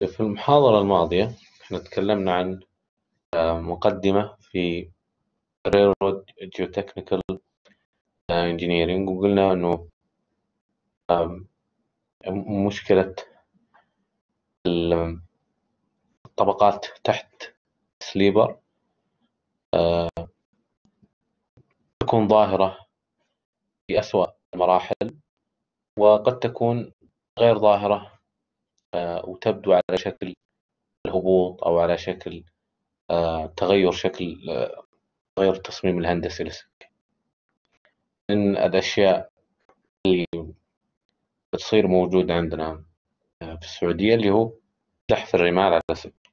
في المحاضرة الماضية احنا تكلمنا عن مقدمة في Railroad Geotechnical Engineering، وقلنا أنه آم، مشكلة الطبقات تحت سليبر تكون ظاهرة في أسوأ المراحل، وقد تكون غير ظاهرة وتبدو على شكل الهبوط أو على شكل تغير تغير التصميم الهندسي للسكة. من الأشياء اللي بتصير موجودة عندنا في السعودية اللي هو زحف الرمال على السكة.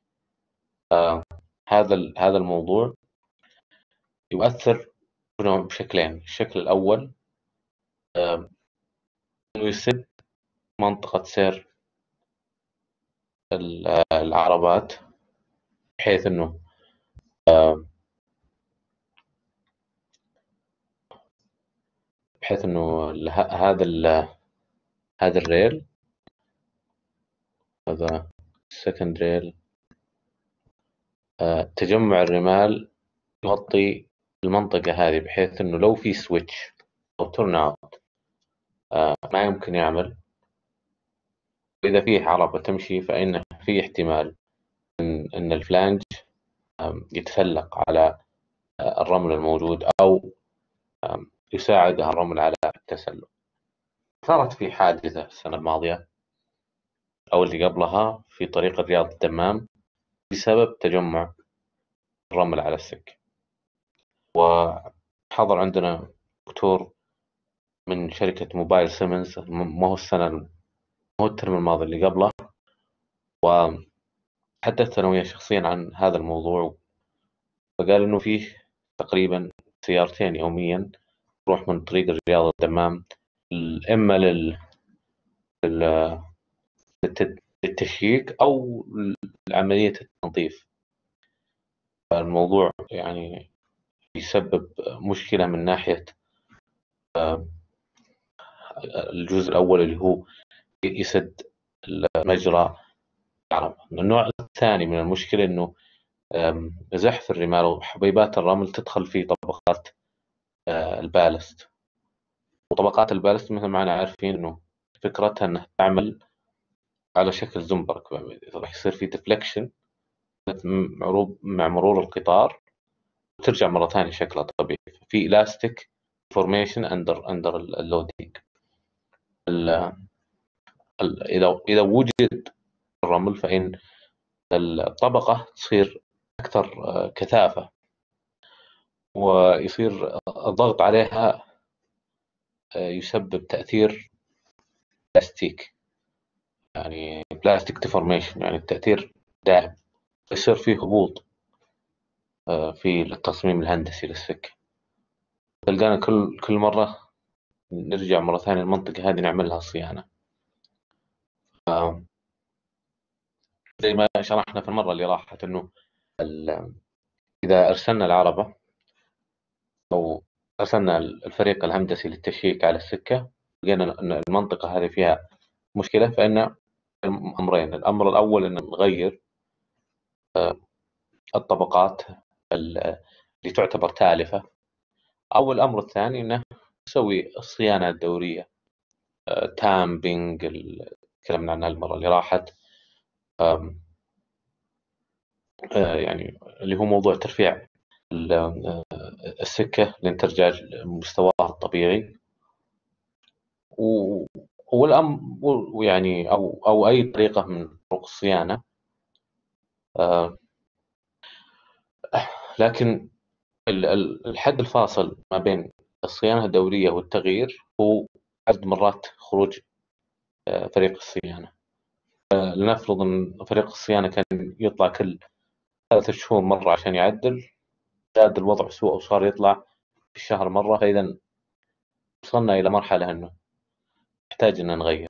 هذا الموضوع يؤثر بشكلين. الشكل الأول إنه يسد منطقة سير العربات، بحيث إنه هذا الريل، هذا السكند ريل، تجمع الرمال يغطي المنطقة هذه، بحيث إنه لو في سويتش أو تورن أوت ما يمكن يعمل. وإذا فيه عربة تمشي فإن في احتمال إن الفلانج يتسلق على الرمل الموجود، أو يساعد الرمل على التسلق. صارت في حادثة السنة الماضية أو اللي قبلها في طريق الرياض الدمام بسبب تجمع الرمل على السكة. وحضر عندنا دكتور من شركة موبايل سيمنز، ما هو الترم الماضي اللي قبله، وحدثت أنا وياه شخصيا عن هذا الموضوع. فقال إنه فيه تقريبا سيارتين يوميا تروح من طريق الرياض الدمام، إما للتشييك أو لعملية التنظيف. فالموضوع يعني يسبب مشكلة من ناحية الجزء الأول اللي هو يسد مجرى العرب. النوع الثاني من المشكلة إنه زحف الرمال وحبيبات الرمل تدخل في طبقات البالست. وطبقات البالست مثل ما احنا عارفين إنه فكرتها إنها تعمل على شكل زنبرك، راح يصير في ديفليكشن مع مرور القطار، وترجع مرة ثانية شكلها طبيعي. في إلاستيك فورميشن أندر اللودينج. إذا وجد الرمل فإن الطبقة تصير أكثر كثافة، ويصير الضغط عليها يسبب تأثير بلاستيك، يعني بلاستيك ديفورميشن، يعني التأثير دائم، يصير فيه هبوط في التصميم الهندسي للسكة. تلقانا كل مرة نرجع مرة ثانية المنطقة هذه نعمل لها صيانة. زي ما شرحنا في المرة اللي راحت إنه إذا أرسلنا العربة أو أرسلنا الفريق الهندسي للتشييك على السكة، لقينا أن المنطقة هذه فيها مشكلة، فإن أمرين. الأمر الأول أن نغير الطبقات اللي تعتبر تالفة، أو الأمر الثاني أنه نسوي الصيانة الدورية، تامبينج اللي تكلمنا عنها المرة اللي راحت، يعني اللي هو موضوع ترفيع السكة لين ترجع لمستواها الطبيعي. والأمر ويعني أو أي طريقة من طرق الصيانة. لكن الحد الفاصل ما بين الصيانة الدورية والتغيير هو عدد مرات خروج فريق الصيانة. لنفرض أن فريق الصيانة كان يطلع كل 3 شهور مرة عشان يعدل، زاد الوضع سوء وصار يطلع في الشهر مرة، فإذا وصلنا إلى مرحلة أنه نحتاج أن نغير.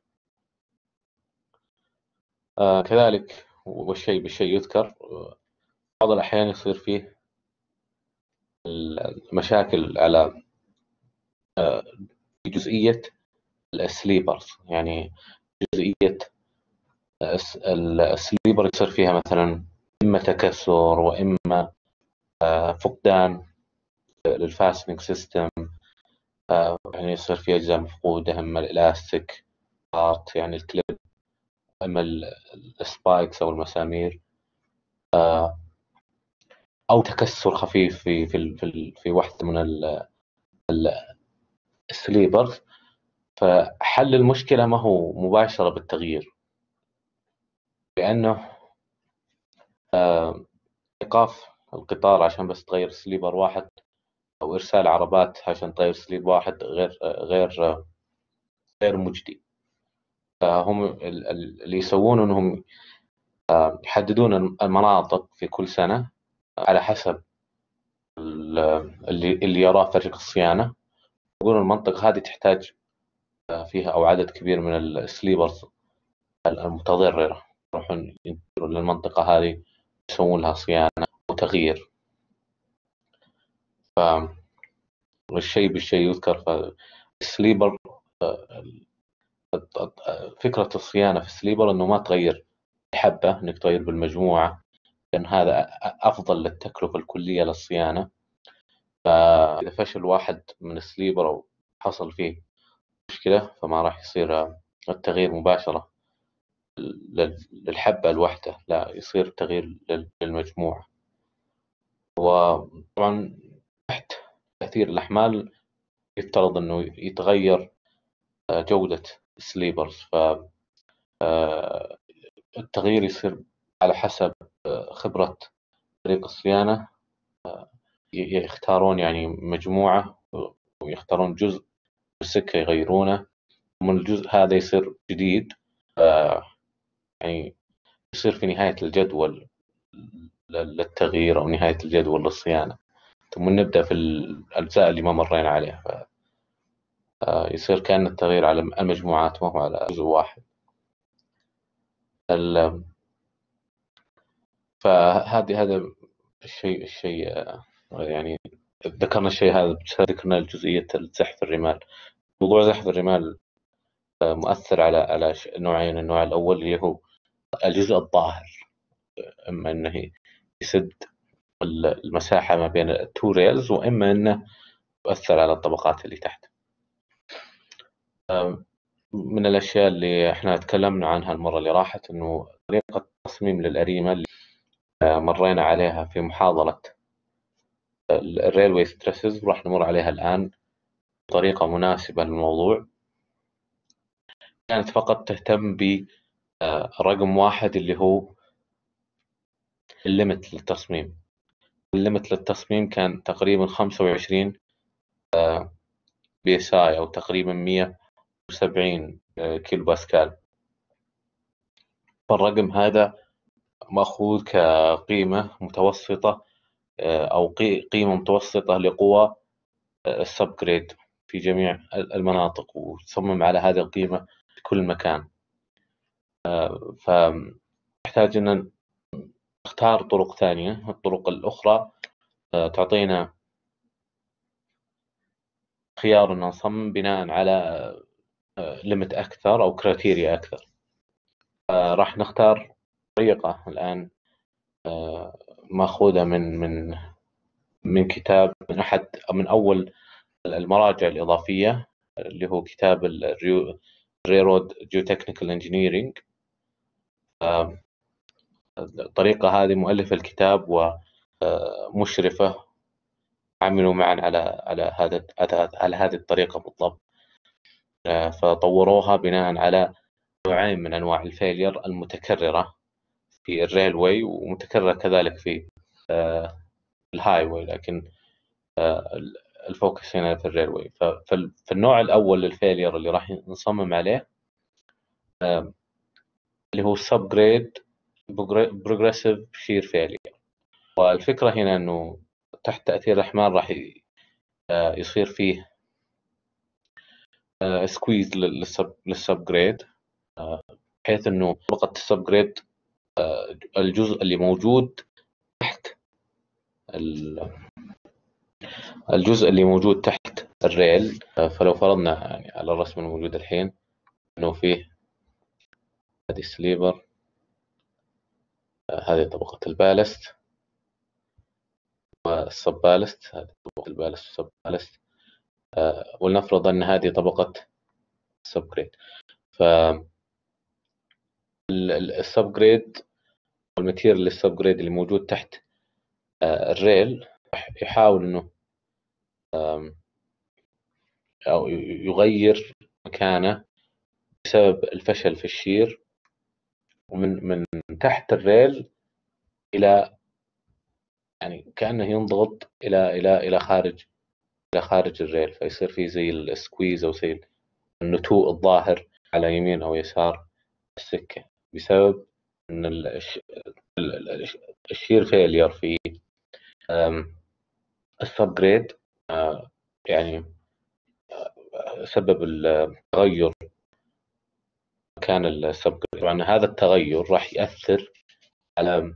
كذلك والشيء بالشيء يذكر، بعض الأحيان يصير فيه المشاكل على جزئية السليبرز، يعني جزئية السليبر يصير فيها مثلا إما تكسر وإما فقدان للفاسنج سيستم. يعني يصير في أجزاء مفقودة، إما الإلاستيك بارت يعني الكليب، إما السبايكس أو المسامير، أو تكسر خفيف في واحدة من السليبرز. فحل المشكلة ما هو مباشرة بالتغيير، لأنه إيقاف القطار عشان بس تغير سليبر واحد، أو إرسال عربات عشان تغير سليب واحد غير مجدي. فهم اللي يسوون إنهم يحددون المناطق في كل سنة على حسب اللي يراه فريق الصيانة، يقولون المنطقة هذه تحتاج فيها أو عدد كبير من السليبرز المتضررة، يروحون ينتقلون للمنطقة هذه يسوون لها صيانة وتغيير. والشيء بالشيء يذكر. فالسليبر فكرة الصيانة في السليبر إنه ما تغير حبة، إنك تغير بالمجموعة، لأن هذا أفضل للتكلفة الكلية للصيانة. فإذا فشل واحد من السليبر أو حصل فيه مشكلة، فما راح يصير التغيير مباشرة للحبة الواحدة، لا يصير تغيير للمجموعة. وطبعا تحت تأثير الأحمال يفترض أنه يتغير جودة السليبرز. فالتغيير يصير على حسب خبرة فريق الصيانة. يختارون يعني مجموعة ويختارون جزء بالسكة يغيرونه، ومن الجزء هذا يصير جديد. يعني يصير في نهاية الجدول للتغيير أو نهاية الجدول للصيانة، ثم نبدأ في الأجزاء اللي ما مرينا عليها. يصير كأن التغيير على المجموعات ما هو على جزء واحد. هذا الشيء يعني ذكرنا الشيء هذا، ذكرنا الجزئية زحف الرمال. موضوع زحف الرمال مؤثر على نوعين. النوع الأول اللي هو الجزء الظاهر، إما أنه يسد المساحة ما بين التو ريلز، وإما أنه يؤثر على الطبقات اللي تحت. من الأشياء اللي احنا تكلمنا عنها المرة اللي راحت إنه طريقة تصميم للأريمة اللي مرينا عليها في محاضرة الريلوي ستريسز، وراح نمر عليها الآن بطريقة مناسبة للموضوع. كانت فقط تهتم برقم واحد اللي هو الليمت للتصميم. الليمت للتصميم كان تقريبا 25 بي اس اي، أو تقريبا 170 كيلو باسكال. فالرقم هذا مأخوذ كقيمة متوسطة، أو قيمة متوسطة لقوى السبجريد في جميع المناطق، وتصمم على هذه القيمة في كل مكان. فنحتاج أن نختار طرق ثانية. الطرق الأخرى تعطينا خيار أن نصمم بناء على ليمت أكثر أو كريتيريا أكثر. راح نختار طريقة الآن مأخوذة من كتاب، من أول المراجع الإضافية، اللي هو كتاب الريرود Geotechnical Engineering. الطريقة هذه مؤلف الكتاب ومشرفة عملوا معا على هذه الطريقة بالضبط. فطوروها بناء على نوعين من أنواع الفيلير المتكررة في الريلوي، ومتكررة كذلك في الهايوي، لكن الفوكس هنا في الريلوي. فالنوع الأول للفيلير اللي راح نصمم عليه اللي هو subgrade progressive shear failure. والفكرة هنا أنه تحت تأثير الأحمال راح يصير فيه سكويز للسبجريد، بحيث أنه طبقة السبجريد الجزء اللي موجود تحت الجزء اللي موجود تحت الريل. فلو فرضنا يعني على الرسم الموجود الحين أنه فيه هذه السليبر هذه طبقة البالست والسب بالست. هذه طبقة البالست والسب بالست. ولنفرض أن هذه طبقة السب جريد. فالسب جريد والماتيريال للسب جريد اللي موجود تحت الريل راح يحاول إنه أو يغير مكانه بسبب الفشل في الشير، ومن تحت الريل إلى، يعني كأنه ينضغط إلى خارج الريل، فيصير فيه زي السكويز أو زي النتوء الظاهر على يمين أو يسار السكة، بسبب أن الشير فيلير في السب جريد. يعني سبب التغير مكان السب جريد. طبعا هذا التغير راح يأثر على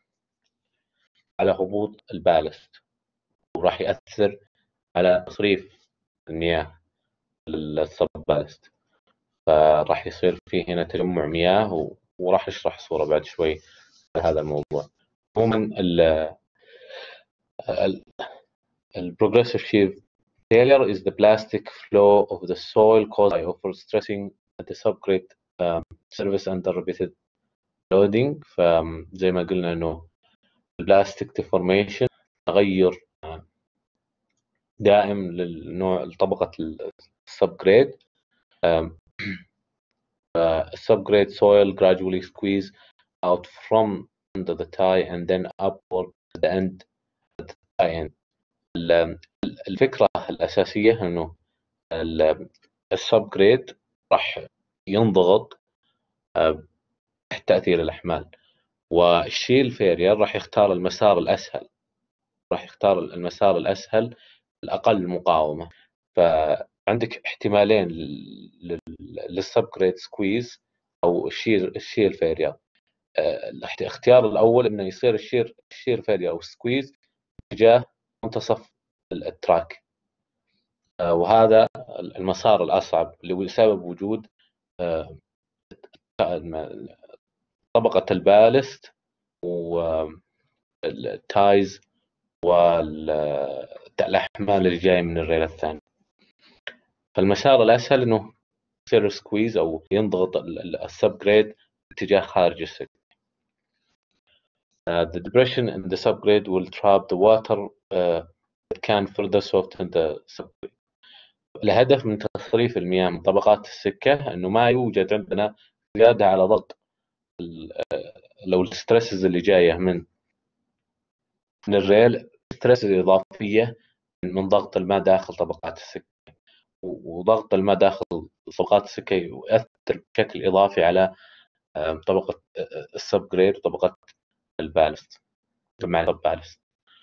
هبوط البالست، وراح يأثر على تصريف المياه للسب بالست. فراح يصير فيه هنا تجمع مياه، وراح اشرح صورة بعد شوي هذا الموضوع. عموما البروجريسيف shear failure is the plastic flow of the soil caused by overstressing the subgrade surface under repeated loading. فزي ما قلنا انه البلاستيك deformation تغير دائم للنوع لطبقة السبجريد. subgrade soil gradually squeeze out from under the tie and then upward at the end at the tie end. الفكرة الأساسية أنه السبجريد راح ينضغط تحت تأثير الأحمال، والشيل فيرير راح يختار المسار الأسهل، الأقل مقاومة. فعندك احتمالين للسبجريد سكويز أو الشير فيرير. الاختيار الأول إنه يصير الشير فيرير أو سكويز تجاه منتصف التراك، وهذا المسار الأصعب اللي هو بسبب وجود طبقة البالست والتايز والأحمال اللي جاية من الريل الثاني. فالمسار الأسهل إنه يصير سكويز أو ينضغط السبجريد اتجاه خارج السكة. The depression in the subgrade will trap the water that can further soften the subgrade. الهدف من تصريف المياه من طبقات السكة إنه ما يوجد عندنا زيادة على ضغط لو الستريسز اللي جاية من الريل، ستريس إضافية من ضغط الماء داخل طبقات السكة، وضغط الماء داخل طبقات السكة يؤثر بشكل إضافي على طبقة السبجريد وطبقة البالست مع البالست.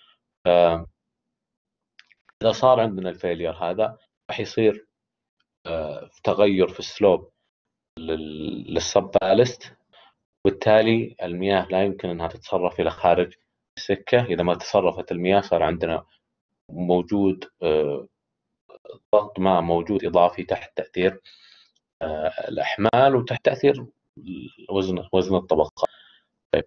إذا صار عندنا الفيلير هذا راح يصير تغير في السلوب للسب بالست، وبالتالي المياه لا يمكن أنها تتصرف إلى خارج السكة. إذا ما تصرفت المياه صار عندنا موجود ضغط ماء موجود إضافي تحت تأثير الأحمال وتحت تأثير وزن الطبقة. طيب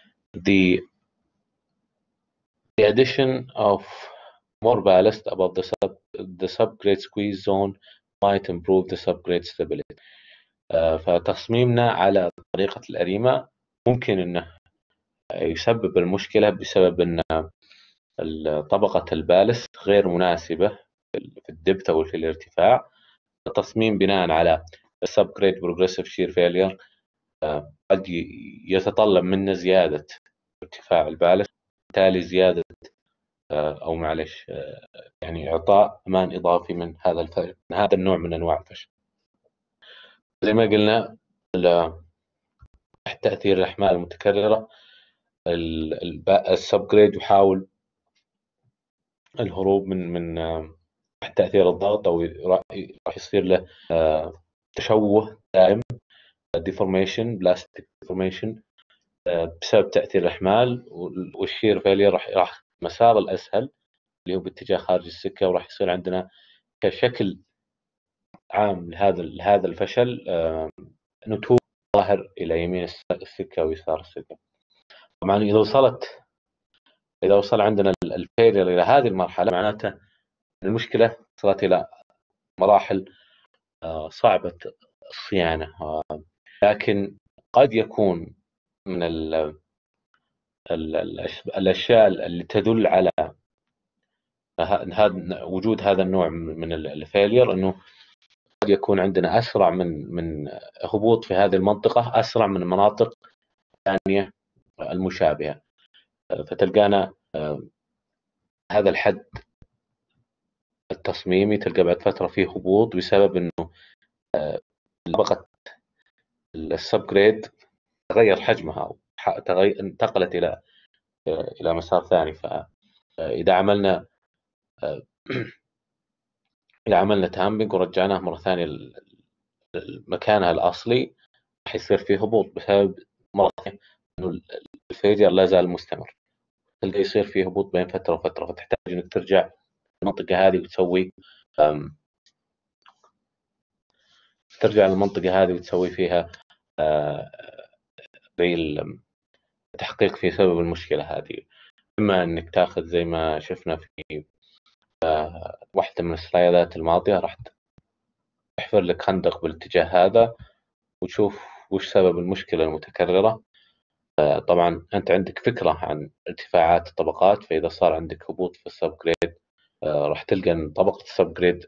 the addition of more ballast above the subgrade squeeze zone might improve the subgrade stability. فتصميمنا على طريقة الأريمة ممكن أنه يسبب المشكلة بسبب أن طبقة البالست غير مناسبة في الدبت أو في الارتفاع. التصميم بناء على subgrade progressive shear failure قد يتطلب منا زيادة ارتفاع البالست، بالتالي زيادة أو معلش يعني إعطاء أمان إضافي من هذا النوع من أنواع الفشل. زي ما قلنا تحت تأثير الأحمال المتكررة السبجريد يحاول الهروب من تحت تأثير الضغط، أو راح يصير له تشوه دائم deformation plastic deformation بسبب تأثير الأحمال. والشير فيلير راح المسار الأسهل اللي هو باتجاه خارج السكة، وراح يصير عندنا كشكل عام لهذا الفشل نتوء ظاهر إلى يمين السكة ويسار السكة. طبعا إذا وصل عندنا الفيلير إلى هذه المرحلة، معناته المشكلة وصلت إلى مراحل صعبة الصيانة. لكن قد يكون من الأشياء اللي تدل على وجود هذا النوع من الفيلير، أنه قد يكون عندنا أسرع من هبوط في هذه المنطقة، أسرع من المناطق الثانية المشابهة. فتلقانا هذا الحد التصميمي تلقى بعد فترة فيه هبوط بسبب أنه طبقة السبجريد تغير حجمها، انتقلت إلى مسار ثاني. فإذا عملنا إذا عملنا تامبنج ورجعناه مرة ثانية لمكانها الأصلي، راح يصير فيه هبوط بسبب مرة ثانية إنه الفيلير لا زال مستمر. تلقى يصير فيه هبوط بين فترة وفترة، فتحتاج إنك ترجع المنطقة هذه وتسوي ترجع للمنطقة هذه وتسوي فيها زي التحقيق في سبب المشكلة هذه. إما إنك تاخذ زي ما شفنا في واحدة من السلايدات الماضية، راح تحفر لك خندق بالاتجاه هذا وتشوف وش سبب المشكلة المتكررة. طبعا أنت عندك فكرة عن ارتفاعات الطبقات، فإذا صار عندك هبوط في السب جريد راح تلقى أن طبقة السب جريد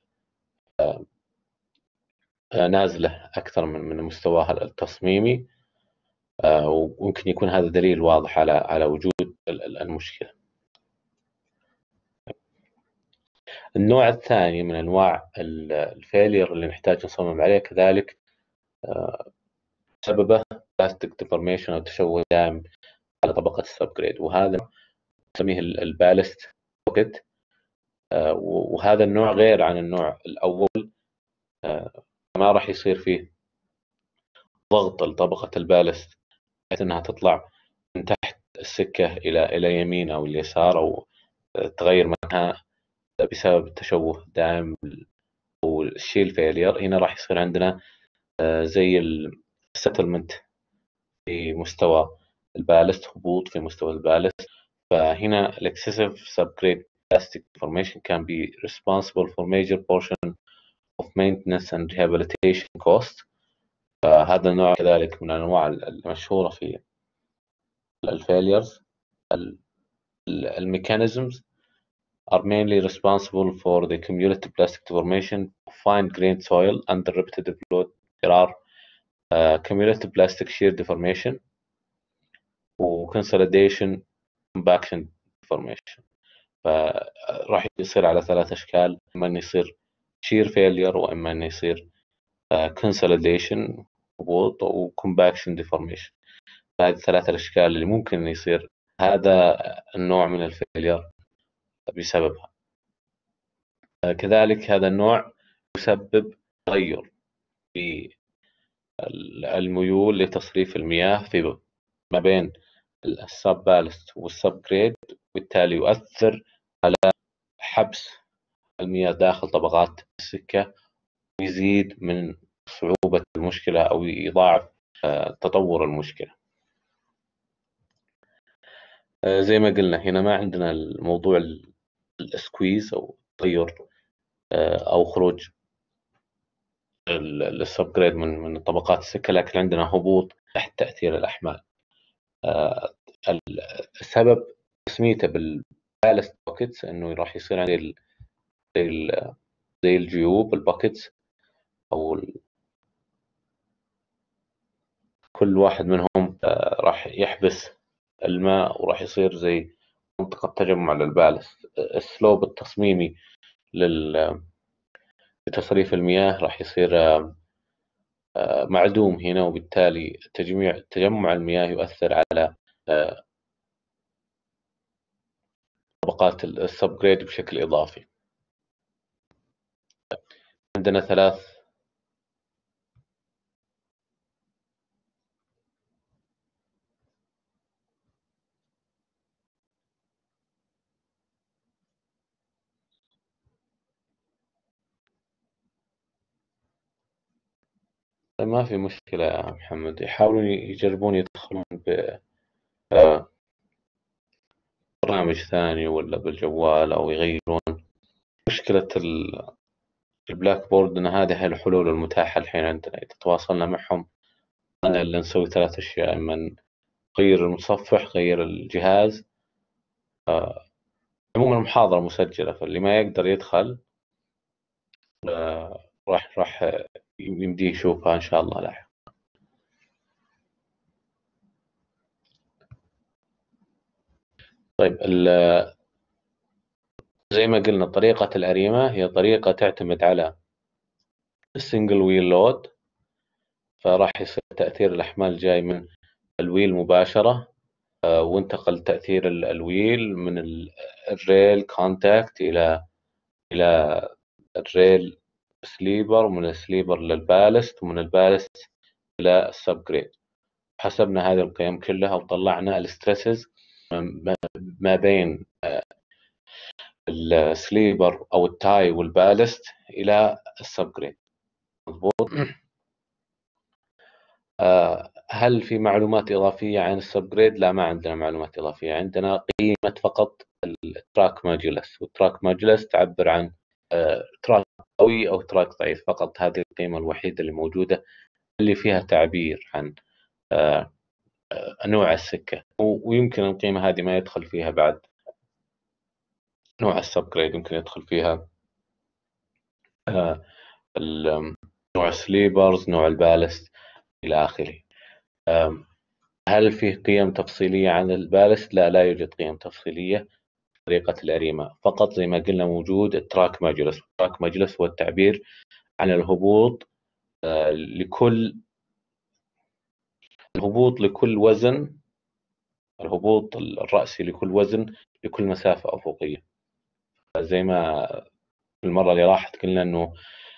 نازلة أكثر من مستواها التصميمي، وممكن يكون هذا دليل واضح على وجود المشكلة. النوع الثاني من أنواع الفيلير اللي نحتاج نصمم عليه كذلك سببه بلاستيك ديفورميشن أو تشوه دائم على طبقة السب جريد، وهذا نسميه البالست بوكيت. وهذا النوع غير عن النوع الأول، ما راح يصير فيه ضغط لطبقة البالست بحيث أنها تطلع من تحت السكة إلى يمين أو اليسار، أو تغير مكانها بسبب التشوه دائم أو الشيل فيلير. هنا راح يصير عندنا زي السيتلمنت في مستوى البالست، هبوط في مستوى البالست. فهنا excessive subgrade plastic deformation can be responsible for major portion of maintenance and rehabilitation cost. فهذا النوع كذلك من الأنواع المشهورة في الفيليرز. الميكانيزمز are mainly responsible for the cumulative plastic deformation of fine-grained soil under repetitive load. There are cumulative plastic shear deformation وconsolidation compaction deformation. فراح يصير على ثلاث أشكال: إما أن يصير shear failure، وإما أن يصير consolidation هبوط، وcompaction deformation. فهذه الثلاث الأشكال اللي ممكن أن يصير هذا النوع من الفيلير بسببها. كذلك هذا النوع يسبب تغير في الميول لتصريف المياه في ما بين السب بالست والسب جريد، وبالتالي يؤثر على حبس المياه داخل طبقات السكة، ويزيد من صعوبة المشكلة أو يضاعف تطور المشكلة. زي ما قلنا هنا ما عندنا الموضوع السكويز أو تغير أو خروج السب جريد من طبقات السكة، لكن عندنا هبوط تحت تأثير الأحمال. السبب تسميته بالبالست بوكيتس انه راح يصير عندي زي الجيوب البوكيتس، او كل واحد منهم راح يحبس الماء، وراح يصير زي منطقة تجمع للبالست. السلوب التصميمي لتصريف المياه راح يصير معدوم هنا، وبالتالي تجمع المياه يؤثر على طبقات السب جريد بشكل إضافي. عندنا ثلاث ما في مشكلة يا محمد، يحاولون يجربون يدخلون آه، برنامج ثاني ولا بالجوال أو يغيرون. مشكلة البلاك بورد إن هذه هي الحلول المتاحة الحين عندنا إذا تواصلنا معهم. أنا اللي نسوي 3 أشياء: إما غير المتصفح، غير الجهاز. عموما المحاضرة مسجلة، فاللي ما يقدر يدخل راح يمديه يشوفها إن شاء الله لاحقا. طيب، زي ما قلنا طريقة الأريمة هي طريقة تعتمد على السنجل ويل لود، فراح يصير تأثير الأحمال جاي من الويل مباشرة، وانتقل تأثير الويل من الريل كونتاكت إلى الريل سليبر، ومن السليبر للبالست، ومن البالست إلى السب جريد. حسبنا هذه القيم كلها وطلعنا الستريسز ما بين السليبر أو التاي والبالست إلى السب جريد. مضبوط. هل في معلومات إضافية عن السب جريد؟ لا، ما عندنا معلومات إضافية، عندنا قيمة فقط التراك ماجولس، والتراك ماجولس تعبر عن تراك قوي أو تراك ضعيف فقط. هذه القيمة الوحيدة اللي موجودة اللي فيها تعبير عن نوع السكة، ويمكن القيمة هذه ما يدخل فيها بعد نوع السب جريد، يمكن يدخل فيها نوع السليبرز، نوع البالست إلى آخره. هل فيه قيم تفصيلية عن البالست؟ لا، لا يوجد قيم تفصيلية. طريقة الأريمة فقط زي ما قلنا موجود التراك ماجولس. التراك ماجولس هو التعبير عن الهبوط لكل وزن، الهبوط الرأسي لكل وزن لكل مسافة أفقية. زي ما في المرة اللي راحت قلنا إنه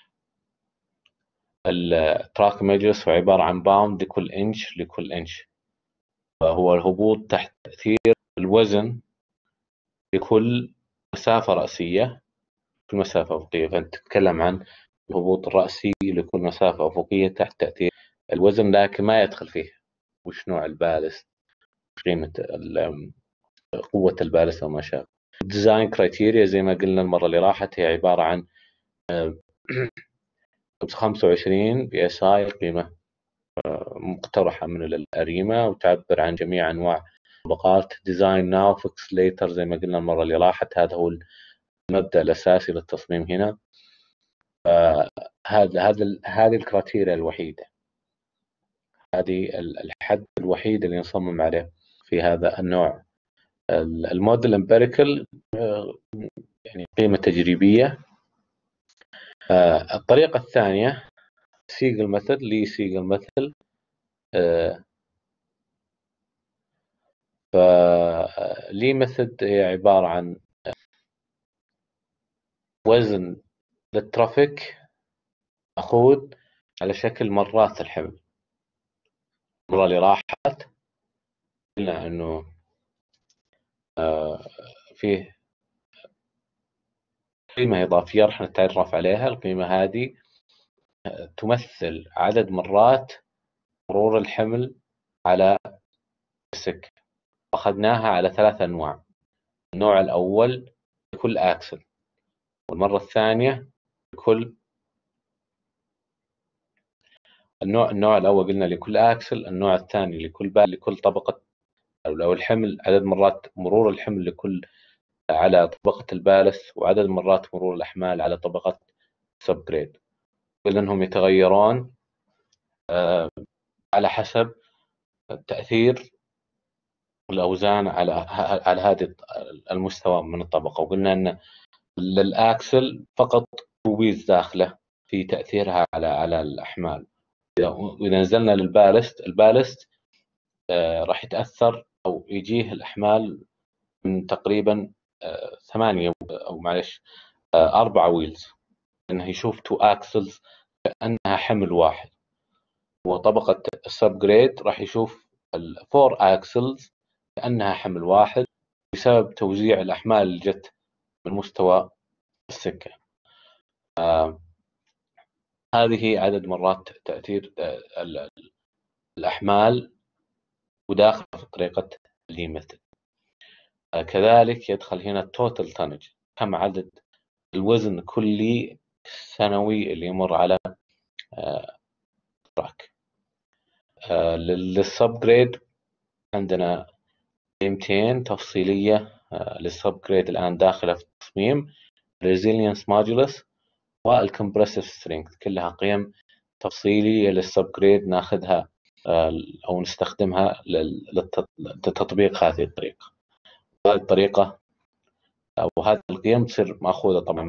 التراك ماجولس هو عبارة عن باوند لكل إنش، فهو الهبوط تحت تأثير الوزن لكل مسافة رأسية، كل مسافة أفقية. فأنت تتكلم عن الهبوط الرأسي لكل مسافة أفقية تحت تأثير الوزن، لكن ما يدخل فيه وش نوع البالست، قيمة قوة البالست أو ما شابه. الديزاين كرايتيريا زي ما قلنا المرة اللي راحت هي عبارة عن 25 بي اس اي، قيمة مقترحة من الأريمة وتعبر عن جميع أنواع طبقات. ديزاين ناو فيكس ليتر زي ما قلنا المرة اللي راحت، هذا هو المبدأ الأساسي للتصميم هنا. هذه الكرايتيريا الوحيدة، هذه الحد الوحيد اللي نصمم عليه في هذا النوع. الموديل امبيريكال يعني قيمة تجريبية. الطريقة الثانية سيجل ميثود، لي سيجل ميثود. فلي ميثود هي عبارة عن وزن للترافيك مأخوذ على شكل مرات الحمل. المرة اللي راحت قلنا إنه فيه قيمة إضافية راح نتعرف عليها. القيمة هذه تمثل عدد مرات مرور الحمل على السكة، أخذناها على 3 أنواع. النوع الأول لكل أكسل، والمرة الثانية لكل النوع الأول قلنا لكل أكسل، النوع الثاني لكل طبقة أو الحمل، عدد مرات مرور الحمل على طبقة البالست، وعدد مرات مرور الأحمال على طبقة سب جريد. قلنا أنهم يتغيرون على حسب تأثير الأوزان على هذا المستوى من الطبقة. وقلنا أن للأكسل فقط ويز داخله في تأثيرها على الأحمال. وإذا نزلنا البالست راح يتأثر أو يجيه الأحمال من تقريبا 8 أو معلش 4 ويلز، إنه يشوف 2 أكسلز كأنها حمل واحد. وطبقة السب جريد راح يشوف 4 أكسلز كأنها حمل واحد بسبب توزيع الأحمال اللي جت من مستوى السكة. هذه عدد مرات تأثير الأحمال وداخل في طريقة ميثود. كذلك يدخل هنا التوتال تونج، كم عدد الوزن الكلي السنوي اللي يمر على تراك. للسب جريد عندنا قيمتين تفصيلية للسب جريد الآن داخلة في التصميم: resilience modulus والcompressive strength، كلها قيم تفصيلية للسب جريد ناخذها أو نستخدمها لتطبيق هذه الطريقة. هذه الطريقة أو هذه القيم تصير مأخوذة طبعا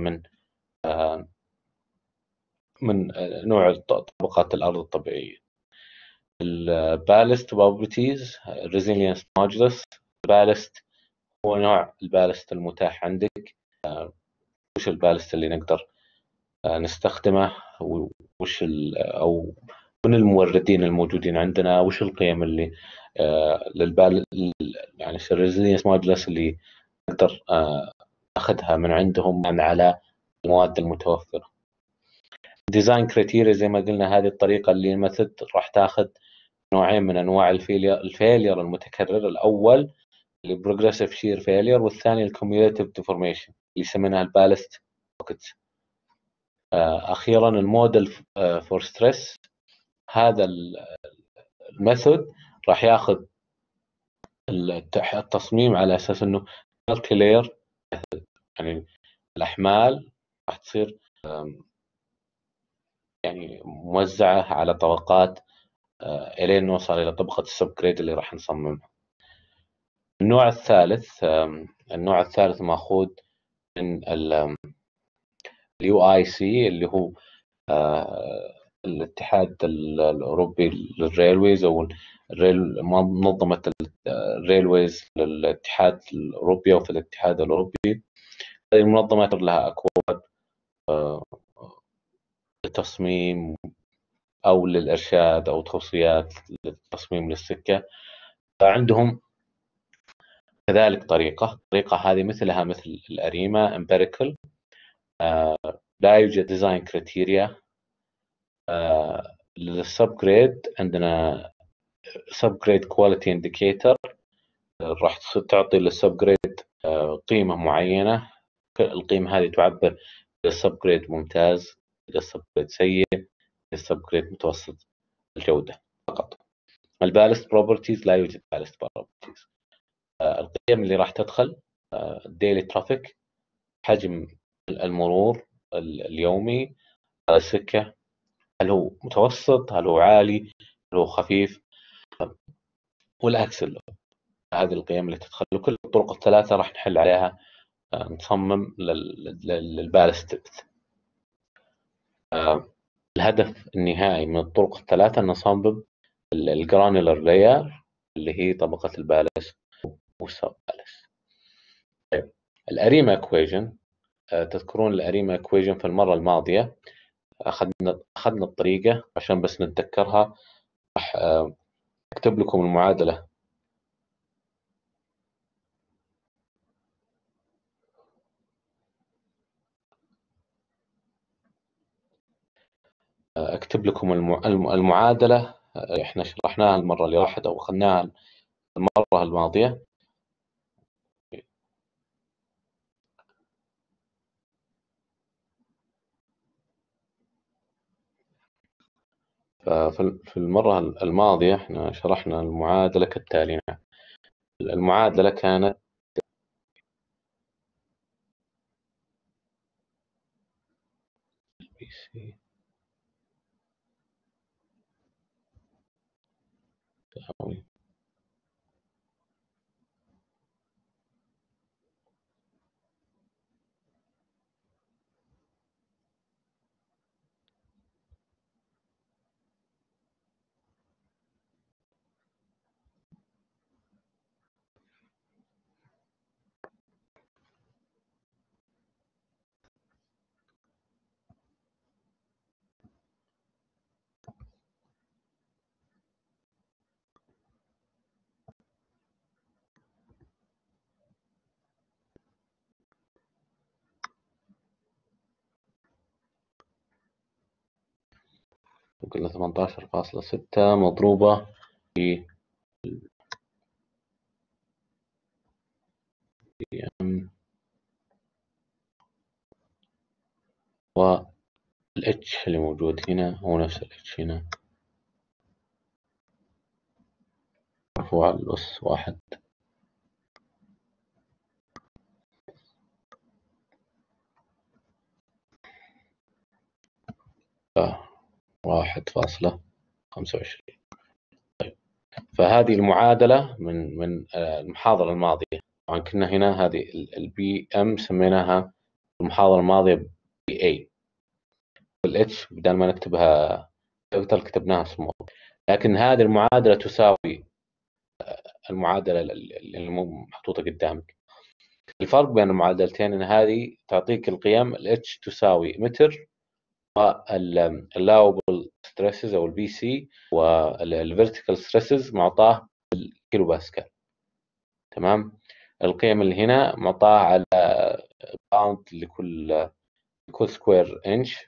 من نوع طبقات الأرض الطبيعية. البالست probabilities resilience modulus. البالست هو نوع البالست المتاح عندك، وش البالست اللي نقدر نستخدمه، وش أو من الموردين الموجودين عندنا، وش القيم اللي للبال يعني الريزيلينس مودلس اللي نقدر ناخذها من عندهم على المواد المتوفرة. ديزاين كريتيريا زي ما قلنا، هذه الطريقة اللي الميثود راح تاخذ نوعين من أنواع الفيلير المتكرر: الأول اللي بروجريسيف شير فيلير، والثاني الكوميوليتيف ديفورميشن اللي يسمونها البالست بوكيتس. أخيرا الموديل فور ستريس. هذا الميثود راح ياخذ التصميم على أساس أنه كالكولير، يعني الأحمال راح تصير يعني موزعة على طبقات إلين نوصل إلى طبقة السب جريد اللي راح نصممها. النوع الثالث مأخوذ من اليو اي سي، اللي هو الاتحاد الأوروبي للريلويز، أو منظمة الريلويز للاتحاد الأوروبي أو في الاتحاد الأوروبي. هذه المنظمات لها أكواد للتصميم أو للإرشاد أو توصيات للتصميم للسكة. فعندهم كذلك طريقة هذه مثلها مثل الأريما امبيريكال. لا يوجد ديزاين كريتيريا. للسب جريد عندنا سب جريد كواليتي انديكيتور، راح تعطي للسب جريد قيمة معينة. القيمة هذه تعبر إذا السب جريد ممتاز، إذا السب جريد سيء، إذا السب جريد متوسط الجودة فقط. البالست بروبرتيز لا يوجد بالست بروبرتيز. القيم اللي راح تدخل الديلي ترافيك، حجم المرور اليومي على السكة، هل هو متوسط، هل هو عالي، هل هو خفيف، والأكسل. هذه القيم اللي تدخل، وكل الطرق الثلاثة راح نحل عليها نصمم للبالست. الهدف النهائي من الطرق الثلاثة أن نصمم الجرانولار لاير اللي هي طبقة البالست والسب بالست. طيب، الأريما إكويجن. تذكرون الأريما إكويجن في المرة الماضية أخذنا الطريقة عشان بس نتذكرها. راح أكتب لكم المعادلة. أكتب لكم المعادلة. إحنا شرحناها المرة اللي راحت أو أخذناها المرة الماضية. في المرة الماضية إحنا شرحنا المعادلة كالتالي. المعادلة كانت تساوي قلنا 18.6 مضروبة في والاتش اللي موجود هنا هو نفس الاتش هنا مرفوع على الأس 1. واحد فاصلة 25. طيب، فهذه المعادلة من المحاضرة الماضية. طبعا كنا هنا هذه البي ام سميناها المحاضرة الماضية بي اي، والاتش بدل ما نكتبها كابيتال كتبناها سمول. لكن هذه المعادلة تساوي المعادلة اللي محطوطة قدامك. الفرق بين المعادلتين ان هذه تعطيك القيم الاتش تساوي متر، واللاوبل ستريسز او البي سي، والفيرتيكال ستريسز معطاه بالكيلو باسكال. تمام. القيم اللي هنا معطاه على باوند لكل سكوير انش،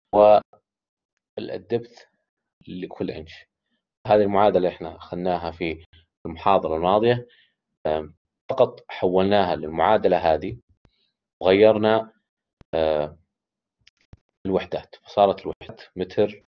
والدبث لكل انش. هذه المعادلة احنا اخذناها في المحاضرة الماضية، فقط حولناها للمعادلة هذه وغيرنا الوحدات، فصارت الوحدات متر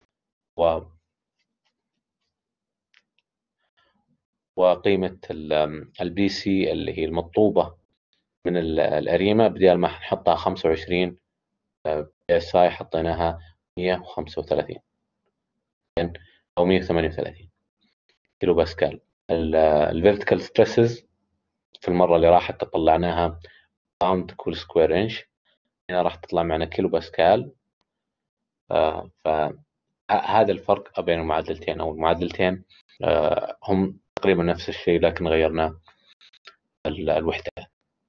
وقيمة البي سي اللي هي المطلوبة من الأريمة، بدل ما نحطها 25 بي اس اي حطيناها 135 أو 138 كيلو باسكال. الفيرتيكال ستريسز في المرة اللي راحت طلعناها باوند كل سكوير انش، هنا راح تطلع معنا كيلو باسكال. فهذا الفرق بين المعادلتين، أو المعادلتين هم تقريبا نفس الشيء لكن غيرنا الوحدة.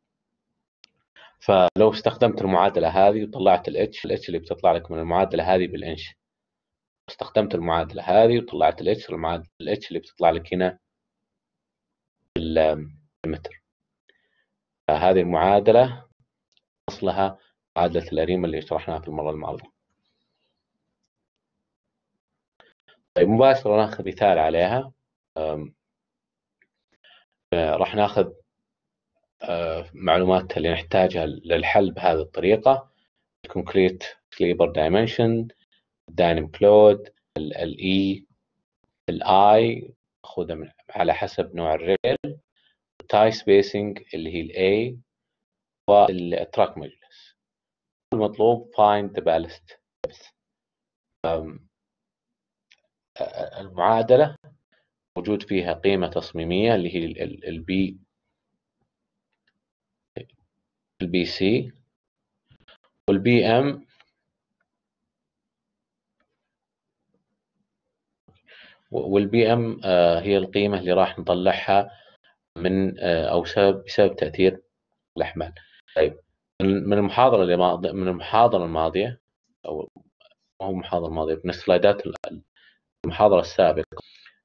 فلو استخدمت المعادلة هذه وطلعت الاتش اللي بتطلع لك من المعادلة هذه بالانش، استخدمت المعادلة هذه وطلعت الاتش اللي بتطلع لك هنا بالمتر. فهذه المعادلة أصلها معادلة الأريمة اللي شرحناها في المرة الماضية. طيب، مباشرة ناخذ مثال عليها. راح ناخذ معلومات اللي نحتاجها للحل بهذه الطريقة: الكونكريت سليبر دايمنشن، الدايناميك لود، الاي، الاي خذها على حسب نوع الريل، التاي سبيسنج اللي هي الاي، والتراك مجلس. المطلوب find the ballast depth. المعادلة موجود فيها قيمة تصميمية اللي هي البي سي، والبي ام هي القيمة اللي راح نطلعها من أو بسبب تأثير الأحمال. طيب، من المحاضرة الماضية، أو ما هو المحاضرة الماضية، من السلايدات المحاضرة السابقة،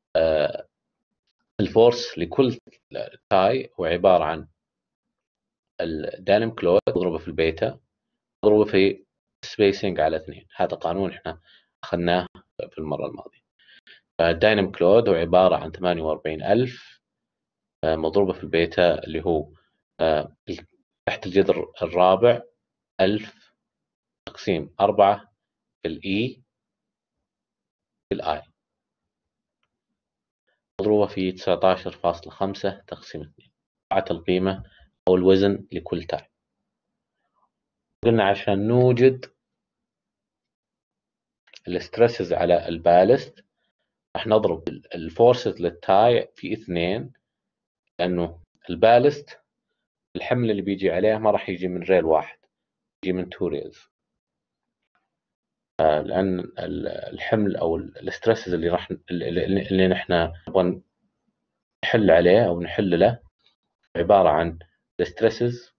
الفورس لكل تاي هو عبارة عن الدايناميك لود مضروبة في البيتا مضروبة في سبيسنج على 2. هذا قانون احنا أخذناه في المرة الماضية. الدايناميك لود هو عبارة عن 48,000 مضروبة في البيتا اللي هو تحت الجذر الرابع 1000 تقسيم 4 في الإي في الآي، مضروبة في 19.5 تقسيم 2. طلعت القيمة أو الوزن لكل تاي. قلنا عشان نوجد الستريسز على البالست راح نضرب الفورسز للتاي في 2، لأنه البالست الحمل اللي بيجي عليه ما راح يجي من ريل واحد، يجي من 2 ريلز. لأن الحمل أو الستريسز اللي نحن نبغى نحل عليه أو نحل له عبارة عن الستريسز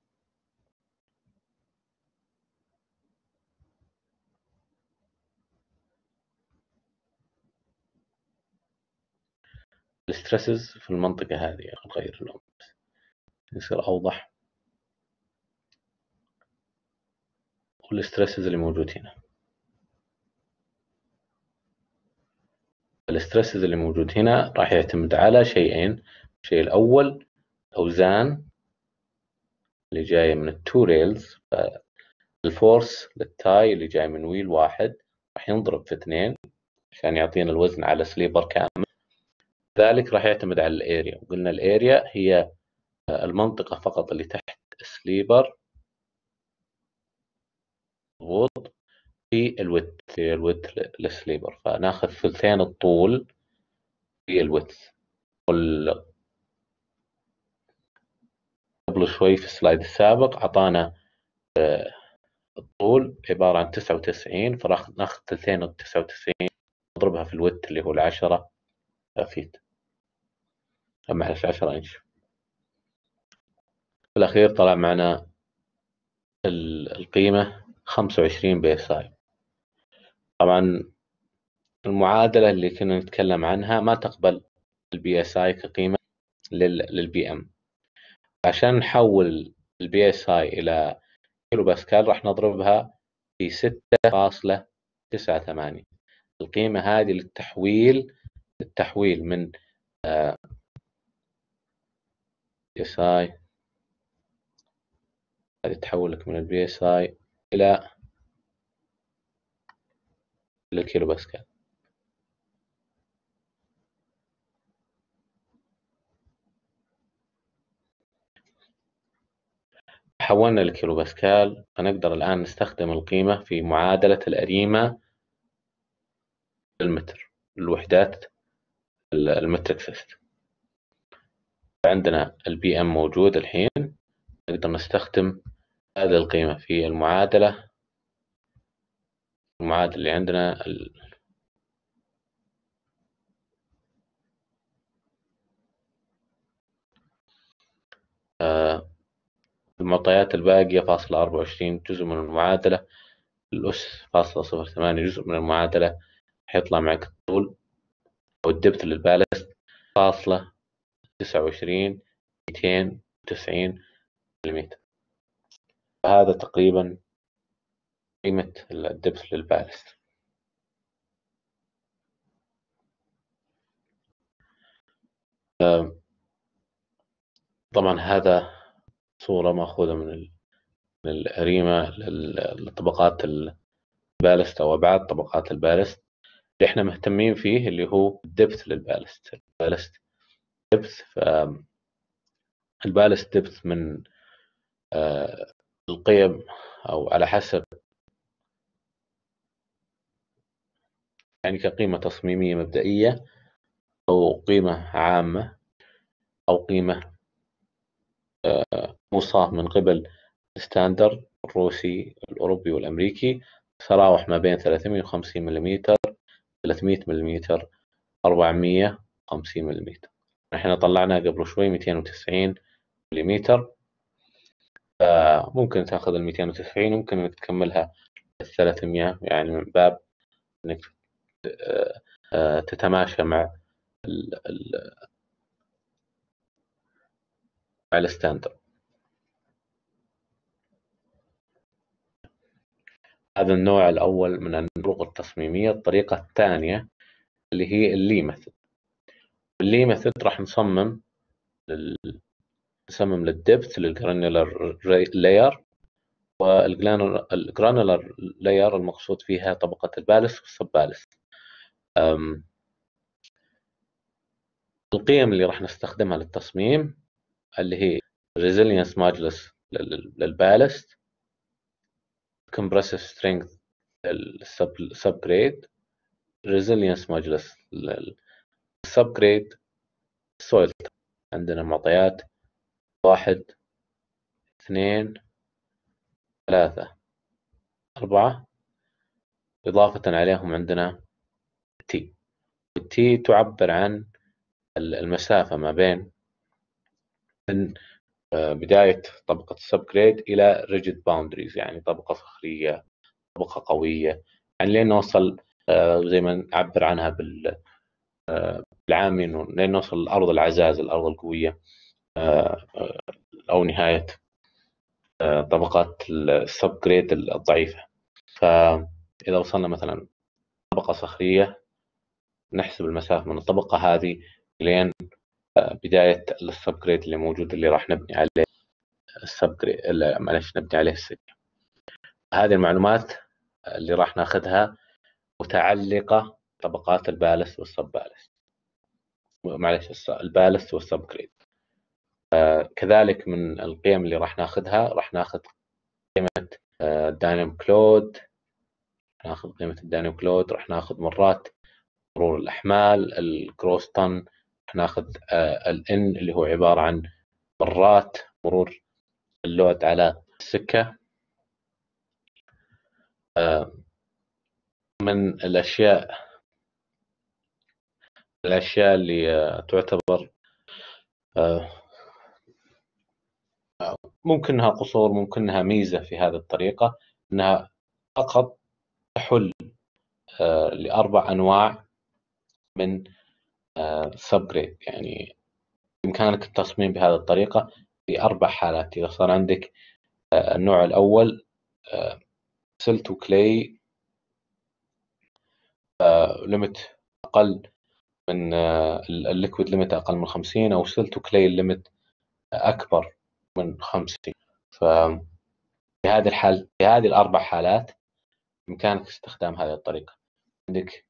في المنطقة هذه. نغير اللون يصير أوضح. والستريسز اللي موجود هنا، الستريسز اللي موجود هنا راح يعتمد على شيئين. الشيء الأول أوزان اللي جاية من التو ريلز، الفورس للتاي اللي جاي من ويل واحد راح ينضرب في 2 عشان يعطينا الوزن على سليبر كامل. ذلك راح يعتمد على الاريا، وقلنا الاريا هي المنطقة فقط اللي تحت سليبر مضغوط في الويت للسليبر، فناخذ ثلثين الطول في الويت. قبل شوي في السلايد السابق أعطانا الطول عبارة عن 99، فراح ناخذ ثلثين 99 نضربها في الويت اللي هو 10 فيت، معلش 10 إنش. في الأخير طلع معنا القيمة 25 بي اس اي. طبعا المعادلة اللي كنا نتكلم عنها ما تقبل البي اس اي كقيمة للبي ام. عشان نحول البي اس اي إلى كيلو باسكال راح نضربها في 6.98. القيمة هذه للتحويل من بي اس اي، هذه تحول لك من البي اس اي إلى الكيلو باسكال. حولنا لكيلو باسكال، فنقدر الآن نستخدم القيمة في معادلة الأريمة للمتر، الوحدات المترك سيستم. عندنا البي ام موجود الحين، نقدر نستخدم هذه القيمة في المعادلة اللي عندنا المعطيات الباقية 0.24 جزء من المعادلة، الأس 0.08 جزء من المعادلة، حيطلع معك الطول أو الدبت للبالست 0.29 290 ملم. هذا تقريبا قيمة الدبت للبالست. طبعا هذا صورة مأخوذة من الأريمة لطبقات البالست أو أبعاد طبقات البالست. اللي احنا مهتمين فيه اللي هو الدبث للبالست. دبث، البالست دبث من القيم أو على حسب، يعني كقيمة تصميمية مبدئية أو قيمة عامة أو قيمة موصاة من قبل الستاندرد الروسي الأوروبي والأمريكي، تتراوح ما بين 350 ملم 300 ملم 450 ملم. احنا طلعنا قبل شوي 290 ملم، فممكن تاخذ ال 290 ممكن انك تكملها ال 300، يعني من باب انك تتماشى مع الستاندرد. هذا النوع الأول من الطرق التصميمية. الطريقة الثانية اللي هي اللي ميثود. اللي ميثود راح نصمم للدبث للجرانيولار لاير، والجرانيولار لاير المقصود فيها طبقة البالست والسب بالست. القيم اللي راح نستخدمها للتصميم اللي هي resilience modulus للبالست، compressive strength للسب جريد، resilience modulus للسب جريد، soil. عندنا معطيات 1 2 3 4، إضافة عليهم عندنا T. التي تعبر عن المسافة ما بين من بداية طبقة السب جريد إلى ريجيد باوندريز، يعني طبقة صخرية، طبقة قوية، يعني لين نوصل زي ما نعبر عنها بالعامي إنه لين نوصل لأرض العزاز، الأرض القوية، أو نهاية طبقات السب جريد الضعيفة. فإذا وصلنا مثلا طبقة صخرية، نحسب المسافة من الطبقة هذه لين بداية السب جريد اللي موجود اللي راح نبني عليه السبجريد، معلش نبني عليه السكة. هذه المعلومات اللي راح ناخذها متعلقة بطبقات البالست والسب بالست، معلش البالست والسبجريد. كذلك من القيم اللي راح ناخذها، راح ناخذ قيمة الدايناميك لود، ناخذ قيمة الدايناميك لود، راح ناخذ مرات مرور الأحمال الجروس طن، راح ناخذ الN اللي هو عبارة عن مرات مرور اللود على السكة. من الأشياء اللي تعتبر ممكن إنها قصور، ممكن إنها ميزة في هذه الطريقة، إنها فقط تحل ل4 أنواع من subgrade. يعني بإمكانك التصميم بهذه الطريقة ل4 حالات. إذا صار عندك النوع الأول سلت وكلي ليمت أقل من الليكويد ليمت أقل من 50، أو سلت وكلي ليمت أكبر من 50. ففي هذه الحال، في هذه ال4 حالات بإمكانك استخدام هذه الطريقة. عندك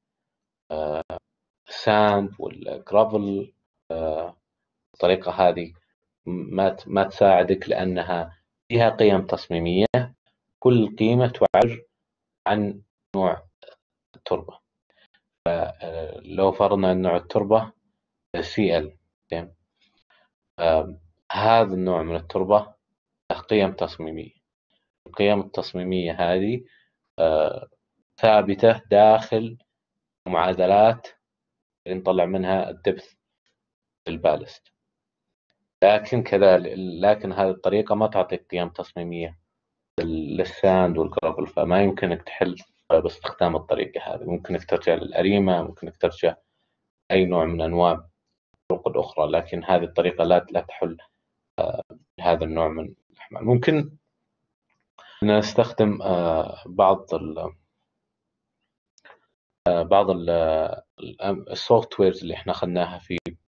الساند والجرافل، الطريقة هذه ما تساعدك لأنها فيها قيم تصميمية، كل قيمة تعبر عن نوع التربة. لو فرضنا أن نوع التربة CL، هذا النوع من التربة له قيم تصميمية. القيم التصميمية هذه ثابتة داخل معادلات اللي نطلع منها الدبث البالست، لكن هذه الطريقة ما تعطيك قيم تصميمية للساند والجرافل، فما يمكنك تحل باستخدام الطريقة هذه. ممكنك ترجع للأريمة، ممكنك ترجع أي نوع من أنواع الطرق الأخرى، لكن هذه الطريقة لا تحل هذا النوع من الأحمال. ممكن نستخدم بعض السوفت ويرز اللي احنا أخذناها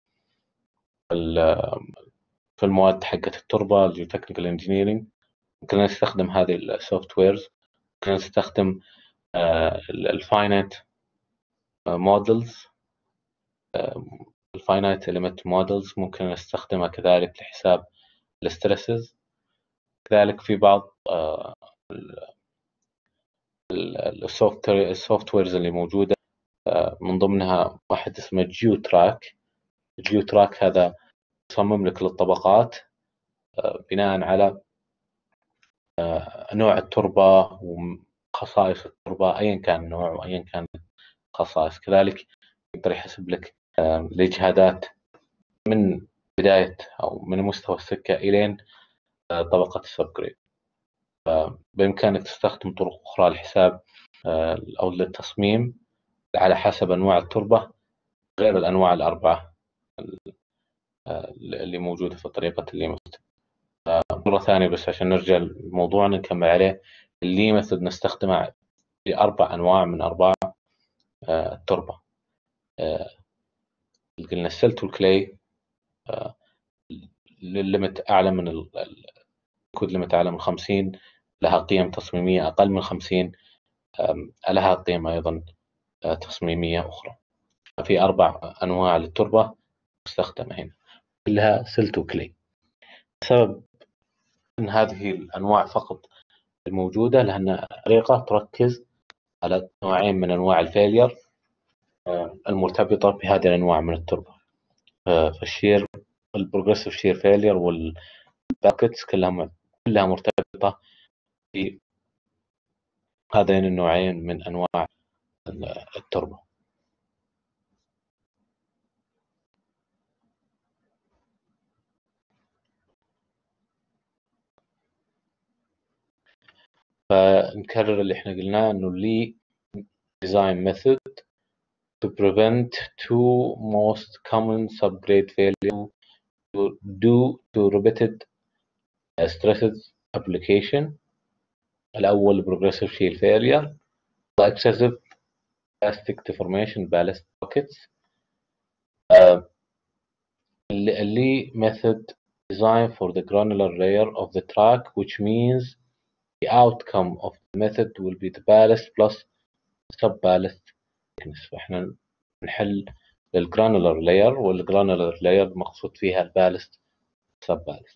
في المواد حقت التربة، الجيوتكنيكال انجينيرينج. ممكن نستخدم هذه السوفت ويرز، ممكن نستخدم الفاينايت مودلز، الفاينايت إليمنت مودلز ممكن نستخدمها كذلك لحساب الستريسز. كذلك في بعض السوفت ويرز اللي موجودة، من ضمنها واحد اسمه جيوتراك. الجيوتراك هذا يصمم لك للطبقات بناء على نوع التربة وخصائص التربة، أيا كان النوع وأيا كان الخصائص. كذلك يقدر يحسب لك الإجهادات من بداية أو من مستوى السكة إلين طبقة السبجريد. بإمكانك تستخدم طرق أخرى لحساب أو للتصميم على حسب أنواع التربة غير الأنواع ال4 اللي موجودة في طريقة الليمت. مرة ثانية بس عشان نرجع لموضوعنا نكمل عليه، الليمت نستخدمها ل4 أنواع من أنواع التربة. قلنا السلت والكلي للليمت أعلى من الكود ليمت أعلى من 50 لها قيم تصميمية، أقل من 50 لها قيم أيضا تصميمية أخرى. في 4 أنواع للتربة مستخدمة هنا، كلها سلت وكلي. السبب أن هذه الأنواع فقط الموجودة لأن طريقة تركز على نوعين من أنواع الفيلير المرتبطة بهذه الأنواع من التربة. فالشير، البروجريسيف شير فيلير والباكتس كلها مرتبطة بهذين النوعين من أنواع التربة. فنكرر اللي احنا قلناه، انه لي design method to prevent 2 most common subgrade failure due to repeated stresses application. الأول progressive shear failure excessive plastic deformation ballast pockets. اللي method design for the granular layer of the track, which means the outcome of the method will be the ballast plus sub-ballast thickness. فإحنا نحل للجرانولار لاير، والجرانولار لاير مقصود فيها البالست sub-ballast.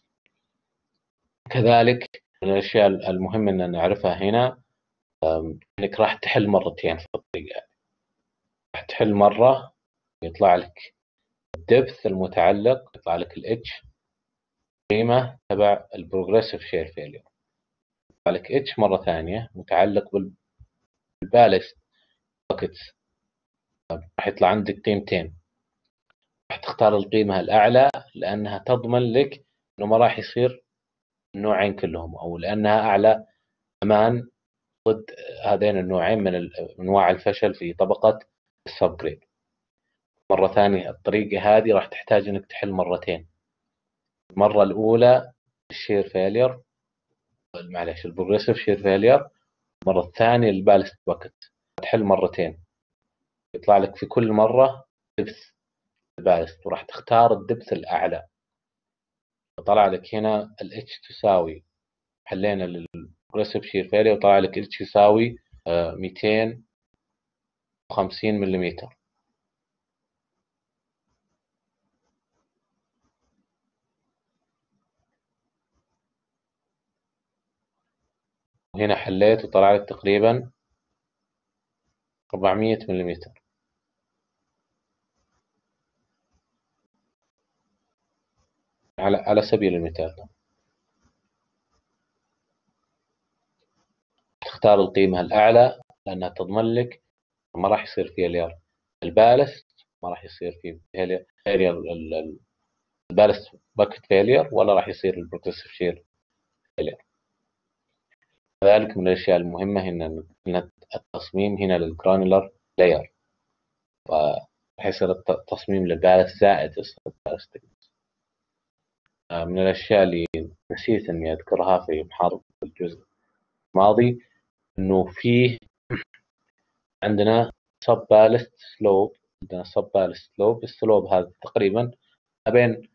كذلك من الأشياء المهمة أن نعرفها هنا إنك راح تحل مرتين في الطريقة. راح تحل مرة يطلع لك الدبث المتعلق، يطلع لك الاتش قيمة تبع البروجريسيف شير فيلير، يطلع لك اتش مرة ثانية متعلق بالبالست باكتس. راح يطلع عندك قيمتين، راح تختار القيمة الأعلى لأنها تضمن لك إنه ما راح يصير النوعين كلهم، أو لأنها أعلى أمان ضد هذين النوعين من أنواع الفشل في طبقة السبجريد. مرة ثانية الطريقة هذه راح تحتاج إنك تحل مرتين. المرة الأولى الشير فيلير، معلش البروجريسيف شير فيلير، المرة الثانية البالست باكت. تحل مرتين، يطلع لك في كل مرة دبث البالست، وراح تختار الدبث الأعلى. طلع لك هنا الاتش تساوي، حلينا للبروجريسيف شير فيلير وطلع لك اتش يساوي 250 ملم. وهنا حليت وطلع لك تقريبا 400 ملم. على سبيل المثال تختار القيمة الأعلى لأنها تضمن لك ما راح يصير فيها لير البالست، ما راح يصير فيه فيلير البالست باكت فيلير، ولا راح يصير البروجريسيف شير فيلير. كذلك من الأشياء المهمة هنا التصميم هنا للجرانولار لاير، راح يصير التصميم للبالست زائد البالست. من الأشياء اللي نسيت إني أذكرها في محاضرة الجزء الماضي إنه فيه عندنا سب بالست سلوب. عندنا سب بالست سلوب، السلوب هذا تقريبا ما بين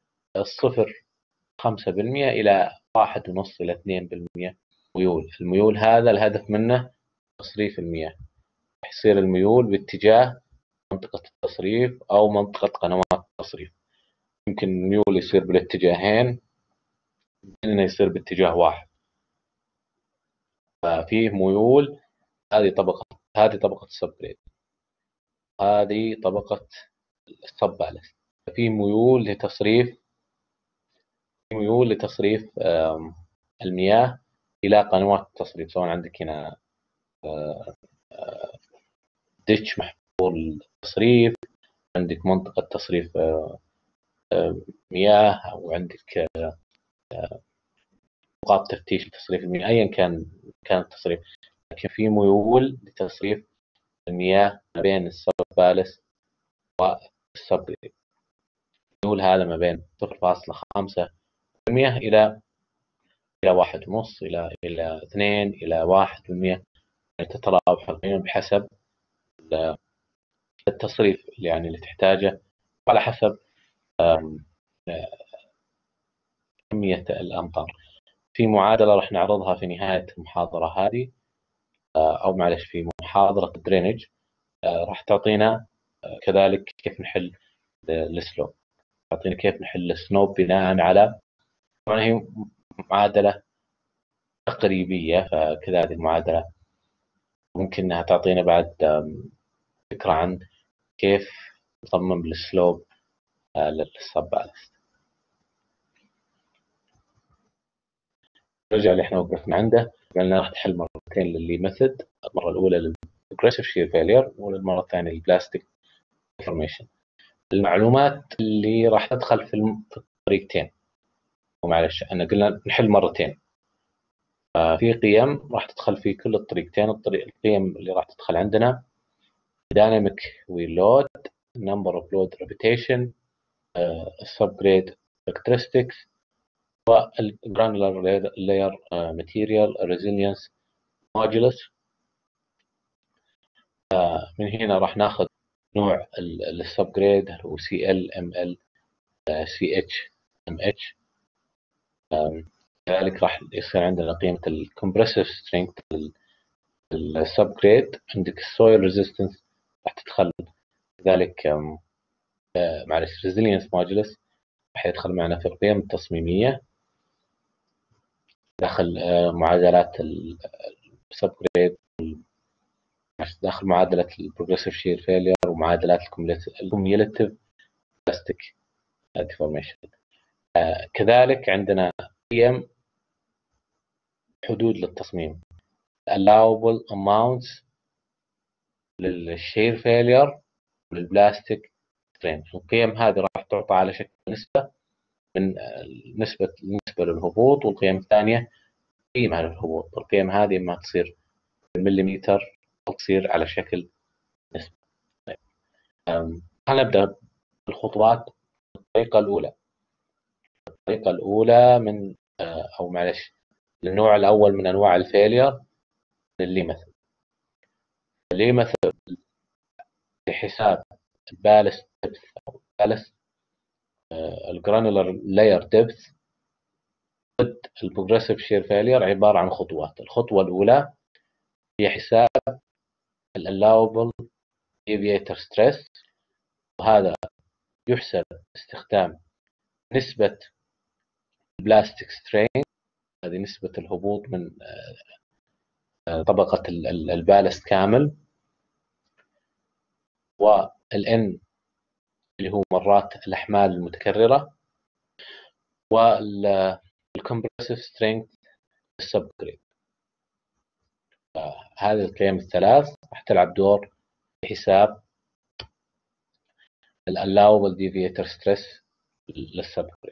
0.5% إلى 1.5 إلى 2% ميول. الميول هذا الهدف منه تصريف المياه، يصير الميول باتجاه منطقة التصريف أو منطقة قنوات التصريف. يمكن الميول يصير بالاتجاهين، إنه يصير باتجاه واحد. ففيه ميول، هذه طبقة السبجريد، هذه طبقة السب بالست. في ميول لتصريف المياه إلى قنوات التصريف، سواء عندك هنا ديتش محفور للتصريف، عندك منطقة تصريف مياه، أو عندك نقاط تفتيش لتصريف المياه، أيا كان التصريف. لكن في ميول لتصريف المياه ما بين السب بالست والسبجريد. الميول هذا ما بين 0.5% إلى 1.5 إلى 2 إلى 1%. يعني تتراوح القيم بحسب التصريف اللي تحتاجه، وعلى حسب كمية الأمطار. في معادلة راح نعرضها في نهاية المحاضرة هذه، أو معلش في محاضرة الدرينج، راح تعطينا كذلك كيف نحل السلوب، تعطينا كيف نحل السنوب بناء على، طبعا هي معادلة تقريبية، فكذا هذه المعادلة ممكن أنها تعطينا بعد فكرة عن كيف نصمم السلوب للسب بالست. نرجع اللي احنا وقفنا عنده، قلنا راح تحل مرتين للي ميثود، المرة الأولى للبروجريسيف شير فيلير، والمرة الثانية للبلاستيك ديفورميشن. المعلومات اللي راح تدخل في الطريقتين، ومعلش أنا قلنا نحل مرتين، في قيم راح تدخل في كل الطريقتين. القيم اللي راح تدخل عندنا dynamic wheel load, number of load repetition, subgrade characteristics، والgranular layer material resilience modulus. من هنا راح ناخذ نوع السبجريد هو CL ML CH MH. كذلك راح يصير عندنا قيمة الكمبرسيف سترينث السب جريد. عندك السويل ريزيستنس راح تدخل كذلك، معلش ريزيلينس مودولس راح يدخل معنا في القيم التصميمية داخل معادلات السب جريد، داخل معادلة البروجريسيف شير فيلير ومعادلات الكوميوليتيف بلاستيك ديفورميشن. كذلك عندنا قيم حدود للتصميم allowable amounts للشير فيلير وللبلاستيك سترين. القيم هذه راح تعطى على شكل نسبة من نسبة للهبوط، والقيم الثانية قيمة للهبوط. القيم هذه إما تصير بالمليمتر أو تصير على شكل نسبة. طيب. خلينا نبدأ بالخطوات. الطريقة الأولى من أو معلش النوع الأول من أنواع الفيلير اللي مثل لحساب البالست ديبث أو البالست الجرانولار لاير ديبث ضد البروجريسيف شير فيلير عبارة عن خطوات. الخطوة الأولى هي حساب الallowable deviator stress، وهذا يحسب باستخدام نسبة البلاستيك سترين، هذه نسبة الهبوط من طبقة البالست كامل، والN اللي هو مرات الأحمال المتكررة، والكمبرسيف سترينث السب جريد. هذه القيم الثلاث راح تلعب دور في حساب allowable deviator stress للسب جريد.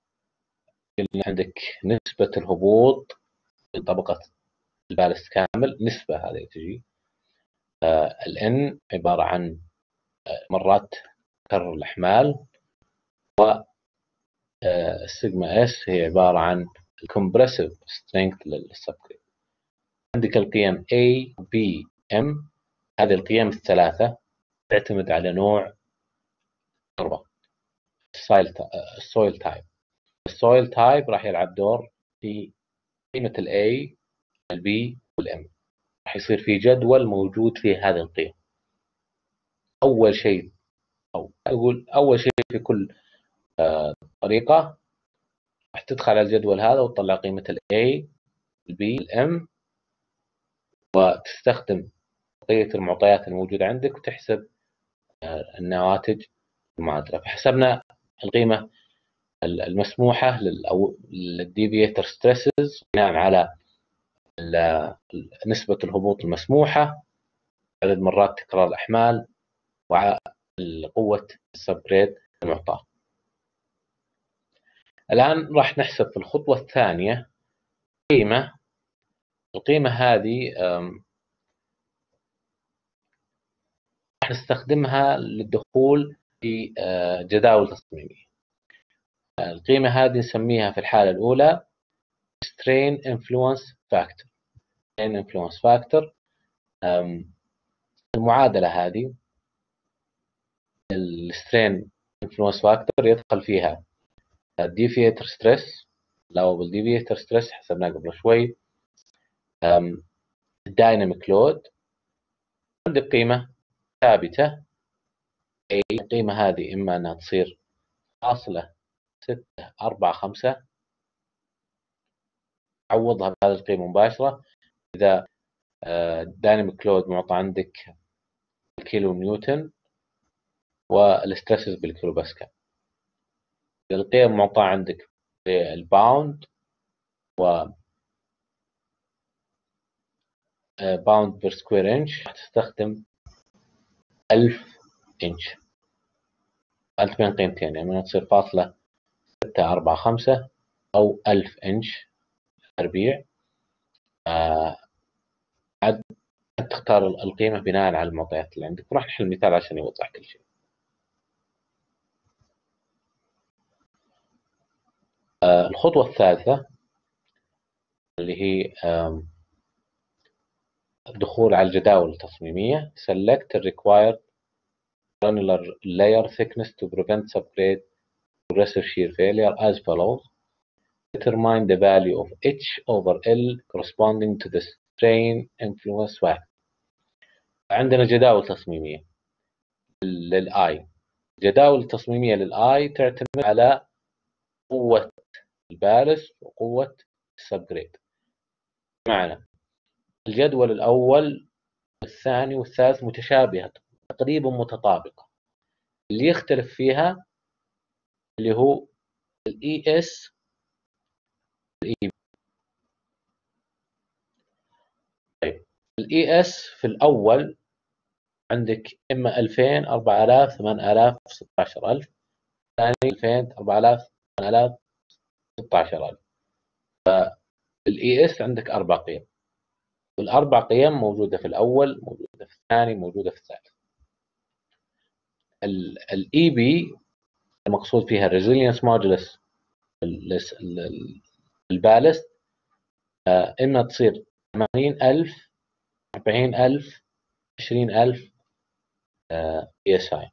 عندك نسبة الهبوط من طبقة البالست كامل، نسبة هذه تجي الN عبارة عن مرات تكرر الأحمال، والسيجما S هي عبارة عن الكمبرسيف سترينث للسب جريد. عندك القيم A B M، هذه القيم الثلاثة تعتمد على نوع التربة، السويل تايب. السويل تايب راح يلعب دور في قيمة ال A ال B وال M. راح يصير في جدول موجود فيه هذه القيم. أول شيء في كل طريقة راح تدخل على الجدول هذا وتطلع قيمة ال A ال B ال M، وتستخدم بقية المعطيات الموجودة عندك وتحسب النواتج المعادلة. فحسبنا القيمة المسموحة للديفيتر ستريسز بناء على نسبة الهبوط المسموحة، عدد مرات تكرار الأحمال، وعلى قوة السب جريد المعطاة. الآن راح نحسب في الخطوة الثانية القيمة هذه راح نستخدمها للدخول في جداول تصميمية. القيمة هذه نسميها في الحالة الأولى strain influence factor. المعادلة هذه السترين انفلونس فاكتور يدخل فيها الديفيتر ستريس، allowable deviator stress حسبناه قبل شوي، الدايناميك لود. عندك قيمة ثابتة أي القيمة هذه إما أنها تصير 0.645، عوضها بهذه القيمة مباشرة. إذا الدايناميك لود معطى عندك الكيلو نيوتن والستريسز بالكيلو باسكال، القيم معطى عندك بالباوند و باوند بير سكوير انش، تستخدم 1000 انش. أنت بين قيمتين، يعني تصير 0.645 أو 1000 انش تربيع. عاد تختار القيمة بناء على المعطيات اللي عندك. وراح نحل مثال عشان يوضح كل شيء. الخطوة الثالثة اللي هي الدخول على الجداول التصميمية. Select the required granular layer thickness to prevent subgrade progressive shear failure as follows. determine the value of H over L corresponding to the strain influence واحد. عندنا جداول تصميمية للآي. الجداول التصميمية للآي تعتمد على قوة البالست وقوة السبجريد. بمعنى الجدول الأول والثاني والثالث متشابهة تقريبا متطابقة، اللي يختلف فيها اللي هو ال ES وال EB. طيب ال ES في الأول عندك إما 2000 4000 8000 16000، الثاني 2000 4000 8000 16000. فال ES عندك 4 قيم، وال4 قيم موجودة في الأول، موجودة في الثاني، موجودة في الثالث. ال EB المقصود فيها الريزيلينس مودولس البالست، إما تصير 80000 40000 20000 PSI.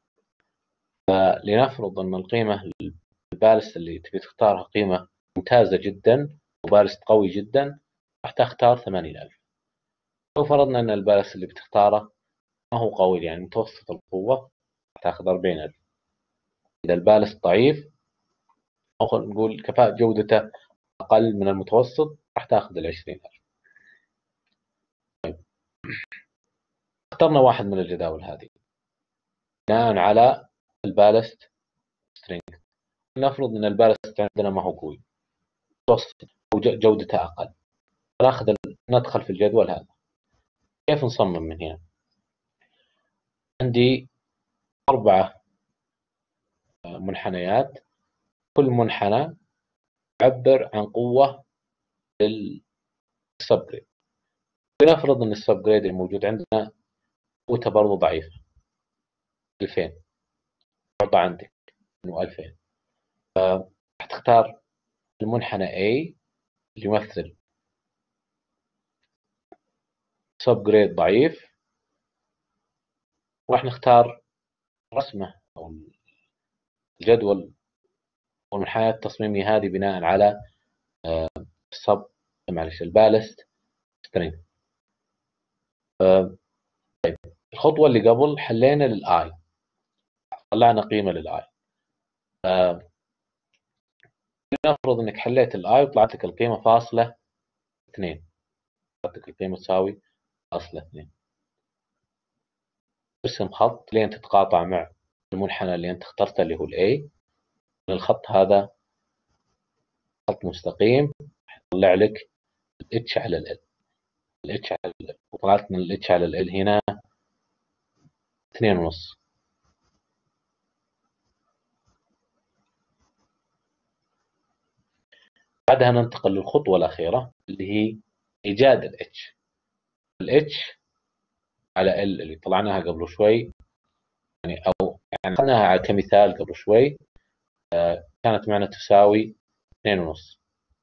فلنفرض أن القيمة البالست اللي تبي تختارها قيمة ممتازة جدا وبالست قوي جدا، راح تختار 80000. لو فرضنا أن البالست اللي بتختاره ما هو قوي، يعني متوسط القوة، راح تاخذ 40000. إذا البالست ضعيف أو نقول كفاءة جودته أقل من المتوسط، راح تاخذ 20000. طيب. اخترنا واحد من الجداول هذه بناء على البالست سترينج. نفرض أن البالست عندنا ما هو قوي، متوسط وجودته أقل. ندخل في الجدول هذا. كيف نصمم من هنا؟ عندي 4 منحنيات، كل منحنى يعبر عن قوة للسبجريد. لنفرض أن السبجريد الموجود عندنا قوته برضو ضعيفة 2000، وضع عندك إنه 2000، راح تختار المنحنى A اللي يمثل سبجريد ضعيف، وراح نختار رسمة أو الجدول والمنحنيات التصميمية هذه بناء على البالست سترينج. طيب الخطوة اللي قبل حلينا للآي، طلعنا قيمة للآي. نفرض انك حليت الآي وطلعت لك القيمة فاصلة 2، طلعت لك القيمة تساوي فاصلة 2. ارسم خط لين تتقاطع مع المنحنى اللي انت اخترته اللي هو الA. الخط هذا خط مستقيم، يطلع لك الاتش على ال الاتش على ال، وطلعت من الاتش على ال هنا 2.5. بعدها ننتقل للخطوة الأخيرة اللي هي إيجاد الاتش على ال اللي طلعناها قبل شوي، يعني أو يعني أخذناها كمثال قبل شوي، كانت معنا تساوي 2.5.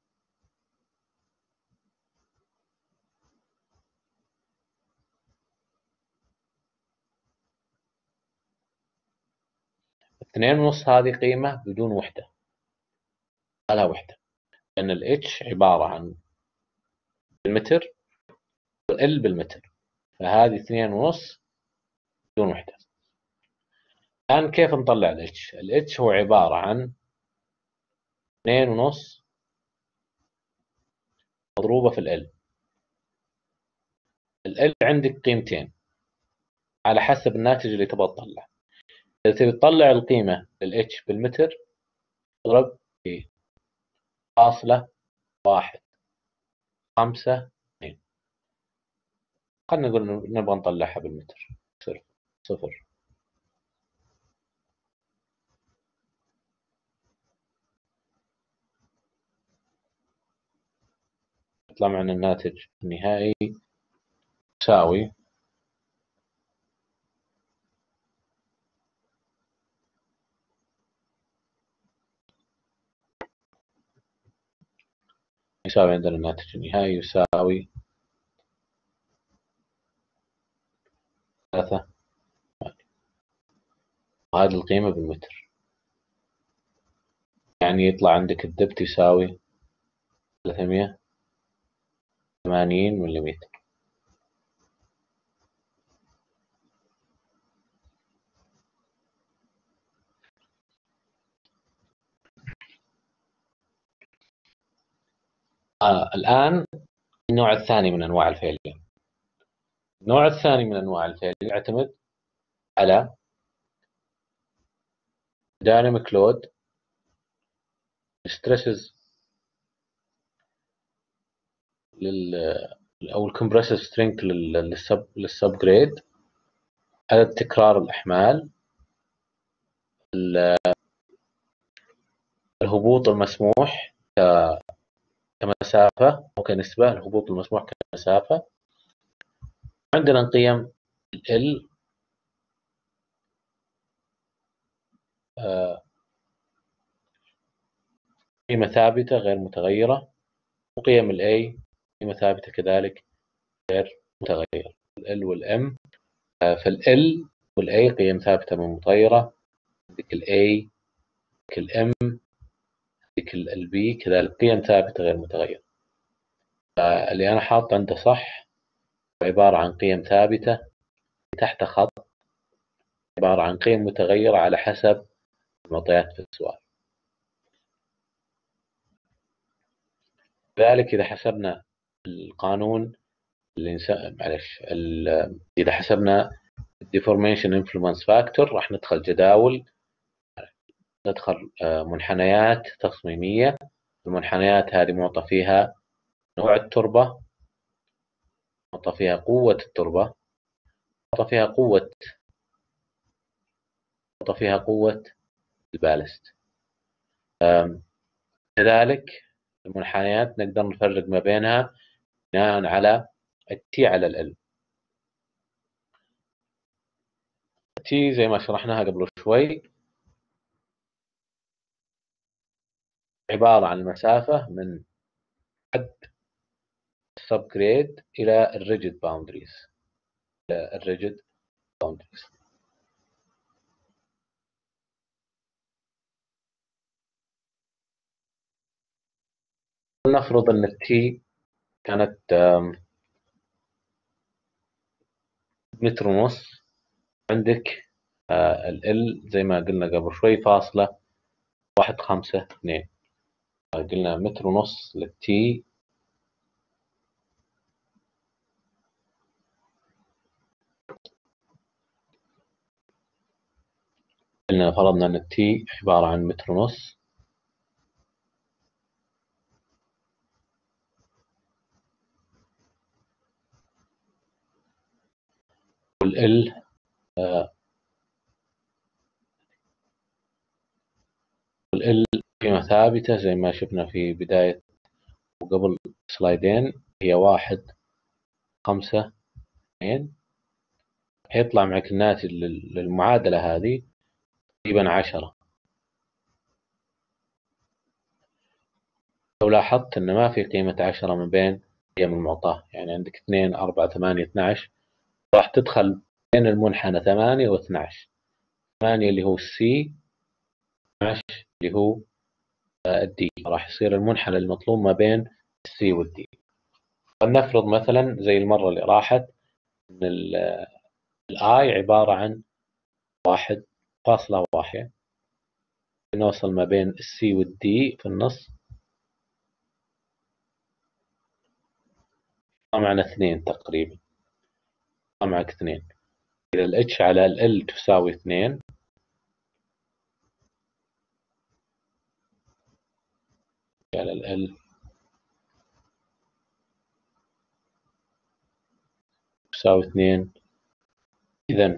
اثنين ونص هذه قيمة بدون وحدة، لها وحدة، لأن الاتش عبارة عن بالمتر وال بالمتر، فهذه 2.5 بدون وحدة. الآن كيف نطلع الاتش؟ الاتش هو عبارة عن 2.5 مضروبة في ال عندك قيمتين على حسب الناتج اللي تبغى تطلع. إذا تبي تطلع القيمة للاتش بالمتر، اضرب في 0.152. خلينا نقول نبغى نطلعها بالمتر، صفر. يطلع معنا الناتج النهائي يساوي عندنا الناتج النهائي يساوي 3. وهذه القيمة بالمتر، يعني يطلع عندك الدبت يساوي 380 ملم. الآن النوع الثاني من أنواع الفيلير. النوع الثاني من أنواع الفيلير يعتمد على دايناميك لود، ستريسز أو الكمبرسيف سترينث للسب جريد، عدد تكرار الأحمال، الهبوط المسموح كمسافة أو كنسبة، الهبوط المسموح كمسافة. عندنا قيم ال قيمة ثابتة غير متغيرة، وقيم ال A قيمة ثابتة كذلك غير متغيرة. ال والM، فال L وال A قيم ثابتة من متغيرة، عندك ال A، عندك ال M، عندك ال B كذلك قيم ثابتة غير متغيرة. اللي أنا حاط عنده صح عبارة عن قيم ثابتة، تحت خط عبارة عن قيم متغيرة على حسب المعطيات في السؤال. ذلك إذا حسبنا القانون معلش إذا حسبنا الديفورميشن انفلونس فاكتور راح ندخل جداول، ندخل منحنيات تصميمية. المنحنيات هذه معطى فيها نوع التربة، معطى فيها قوة التربة، معطى فيها قوة البالست. كذلك المنحنيات نقدر نفرق ما بينها بناء على التي على ال. تي زي ما شرحناها قبل شوي عبارة عن المسافة من حد السب جريد إلى الريجيد باوندريز. نفرض أن التي كانت متر ونص، عندك ال زي ما قلنا قبل شوي فاصلة 152. قلنا متر ونص للتي، قلنا فرضنا أن التي عبارة عن متر ونص، والال قيمة ثابتة زي ما شفنا في بداية وقبل سلايدين، هي 152. هيطلع معك الناتج للمعادلة هذه تقريبا 10. لو لاحظت أن ما في قيمة 10 من بين قيم المعطاة، يعني عندك 2 4 8 12، راح تدخل بين المنحنى 8 و 12. 8 اللي هو السي، 12 اللي هو الدي، راح يصير المنحنى المطلوب ما بين السي والدي. فلنفرض مثلا زي المرة اللي راحت أن الآي عبارة عن 1.1، نوصل ما بين السي والدي في النص، معنا 2 تقريبا، معك 2. إذا الاتش على ال تساوي 2، على ال تساوي 2، إذا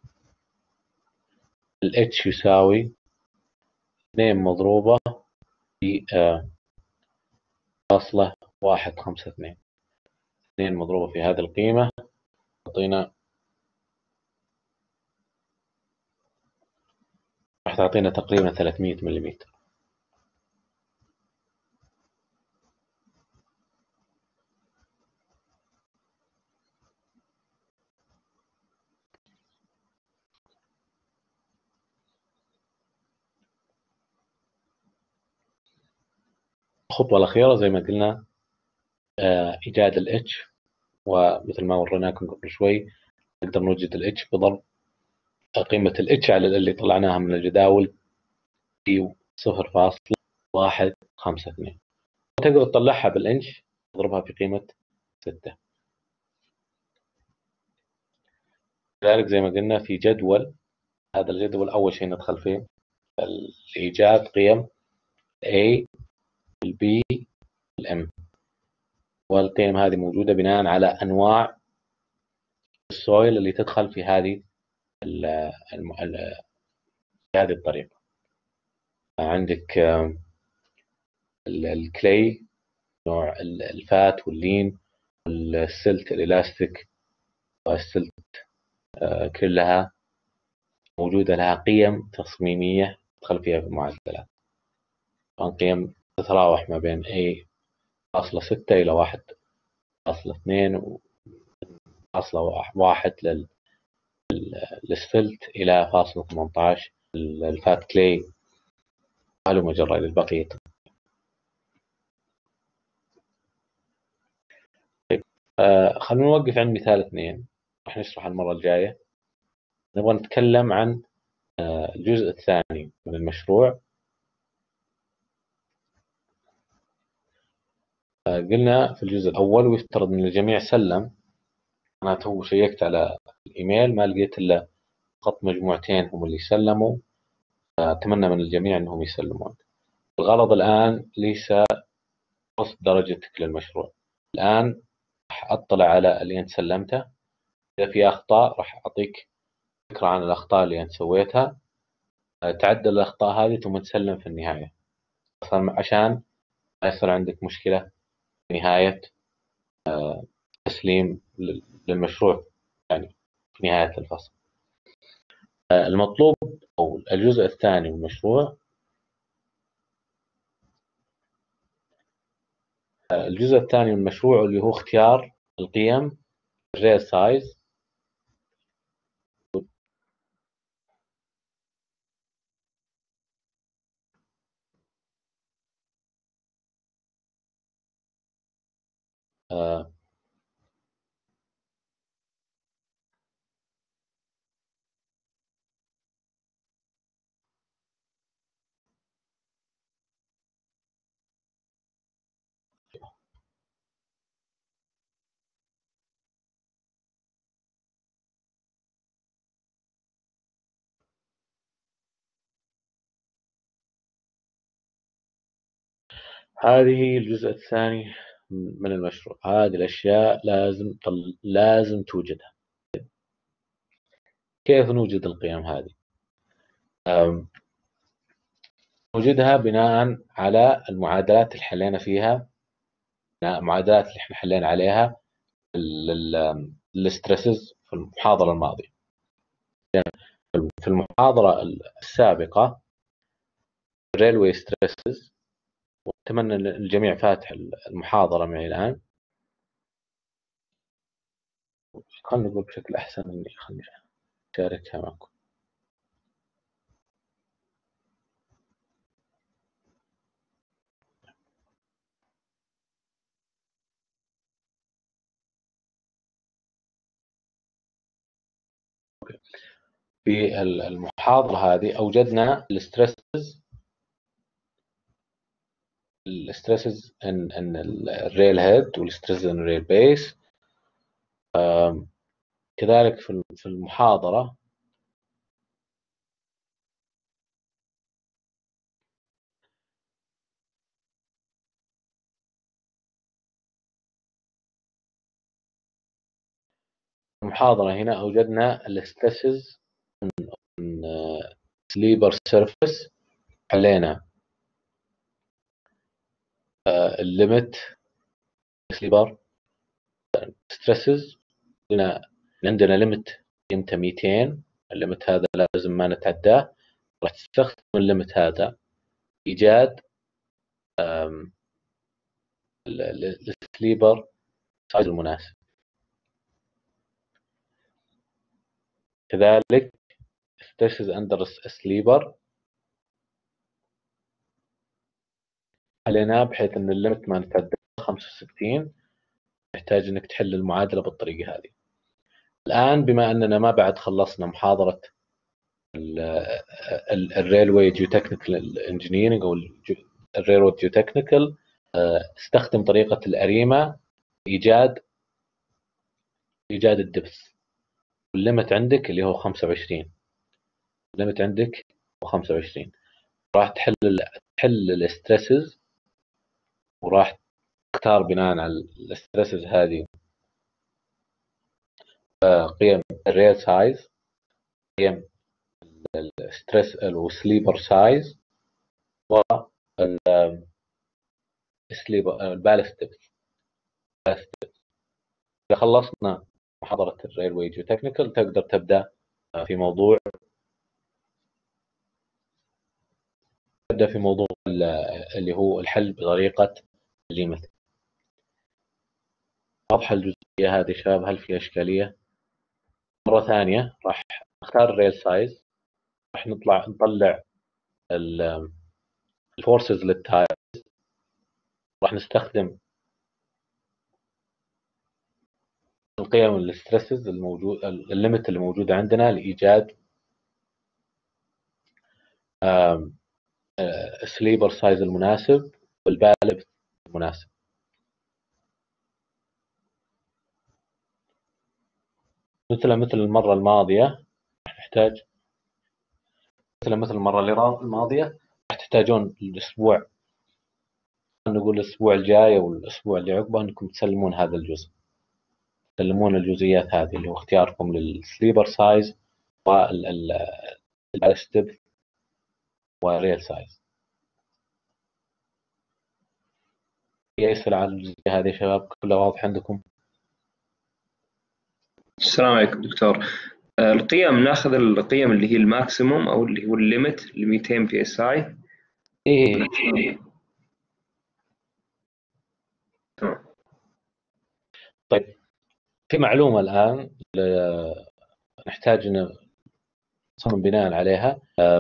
الاتش يساوي 2 مضروبة في فاصلة 152. 2 مضروبة في هذه القيمة راح تعطينا تقريبا 300 ملم. الخطوة الأخيرة زي ما قلنا إيجاد ال H، ومثل ما وريناكم قبل شوي نقدر نوجد ال H بضرب قيمة ال H على اللي طلعناها من الجداول في 0.152. وتقدر تطلعها بالإنش تضربها في قيمة 6. لذلك زي ما قلنا في جدول، هذا الجدول أول شيء ندخل فيه إيجاد قيم A، B، M، والقيم هذه موجودة بناء على أنواع السويل اللي تدخل في هذه في هذه الطريقة. عندك الكلي، نوع الفات واللين والسلت الإلاستيك والسلت، كلها موجودة لها قيم تصميمية تدخل فيها في المعدلات. طبعا قيم تتراوح ما بين A.6 إلى 1.2 و1 للسلت إلى 0.18 الفات كلي، هلم جرى للبقية. طيب خلونا نوقف عند مثال 2، راح نشرح المرة الجاية. نبغى نتكلم عن الجزء الثاني من المشروع. قلنا في الجزء الأول ويفترض أن الجميع سلم. أنا تو شيكت على الإيميل ما لقيت إلا فقط مجموعتين هم اللي سلموا. أتمنى من الجميع أنهم يسلمون. الغرض الآن ليس قصد درجتك للمشروع. الآن راح أطلع على اللي أنت سلمته، إذا في أخطاء راح أعطيك فكرة عن الأخطاء اللي أنت سويتها، تعدل الأخطاء هذه ثم تسلم في النهاية، عشان ما يصير عندك مشكلة في نهاية تسليم للمشروع، يعني في نهاية الفصل. المطلوب أو الجزء الثاني من المشروع، الجزء الثاني من المشروع اللي هو اختيار القيم الريل سايز. هذه الجزء الثاني من المشروع. هذه الأشياء لازم توجدها. كيف نوجد القيم هذه؟ نوجدها بناء على المعادلات اللي حلينا فيها، المعادلات اللي احنا حلينا عليها الستريسز في المحاضرة الماضية. في المحاضرة السابقة الريلوي ستريسز، وأتمنى أن الجميع فاتح المحاضرة معي الآن. خلنا نقول بشكل أحسن إني خلني أشاركها معكم. في المحاضرة هذه أوجدنا الستريسز ان الريل هيد والستريسز ان الريل بيس. كذلك في المحاضرة هنا أوجدنا الستريسز سليبر سيرفيس، حلينا الليمت سليبر ستريسز. قلنا عندنا ليمت قيمته 200، الليمت هذا لازم ما نتعداه. راح تستخدم الليمت هذا إيجاد السليبر سايز المناسب. كذلك stresses under sleeper حليناه بحيث ان الليمت ما نتعدى 65. يحتاج انك تحل المعادله بالطريقه هذه. الان بما اننا ما بعد خلصنا محاضره الريلوي جيوتكنيكال انجينيرنج او الريلوي جيوتكنيكال، استخدم طريقه الاريمه ايجاد الدبث. والليمت عندك اللي هو 25. الليمت عندك هو 25. راح تحل الاسترسز، وراح تختار بناء على الاسترسز هذه قيم الريل سايز، قيم الستريس والسليبر سايز، والسليبر البالست ديبث. إذا خلصنا محاضرة الريلوي جيوتكنيكال تقدر تبدأ في موضوع اللي هو الحل بطريقة الليمت. واضحة الجزئية هذه شباب؟ هل في إشكالية؟ مرة ثانية راح نختار الريل سايز، راح نطلع الفورسز للتاير، راح نستخدم القيم الستريسز الموجود الليمت اللي موجودة عندنا لإيجاد السليبر سايز المناسب والبالب المناسب. مثل المرة الماضية راح نحتاج مثل المرة الماضية راح تحتاجون الأسبوع، نقول الأسبوع الجاي أو الأسبوع اللي عقبه أنكم تسلمون هذا الجزء، تسلمون الجزئيات هذه اللي هو اختياركم للسليبر سايز والستيب وريل سايز. في أسئلة على الجزئية هذه يا شباب؟ كلها واضح عندكم؟ السلام عليكم دكتور. القيم ناخذ القيم اللي هي الماكسيموم او اللي هو الليمت ل 200 بي اس اي. إيه. طيب، في معلومة الآن نحتاج نصمم بناء عليها.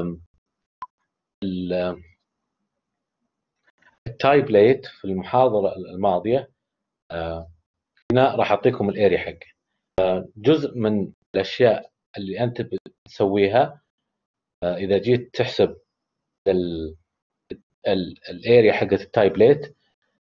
التايب ليت في المحاضرة الماضية هنا راح أعطيكم الاريا حقه. جزء من الأشياء اللي أنت بتسويها إذا جيت تحسب الاريا حقت التايب ليت،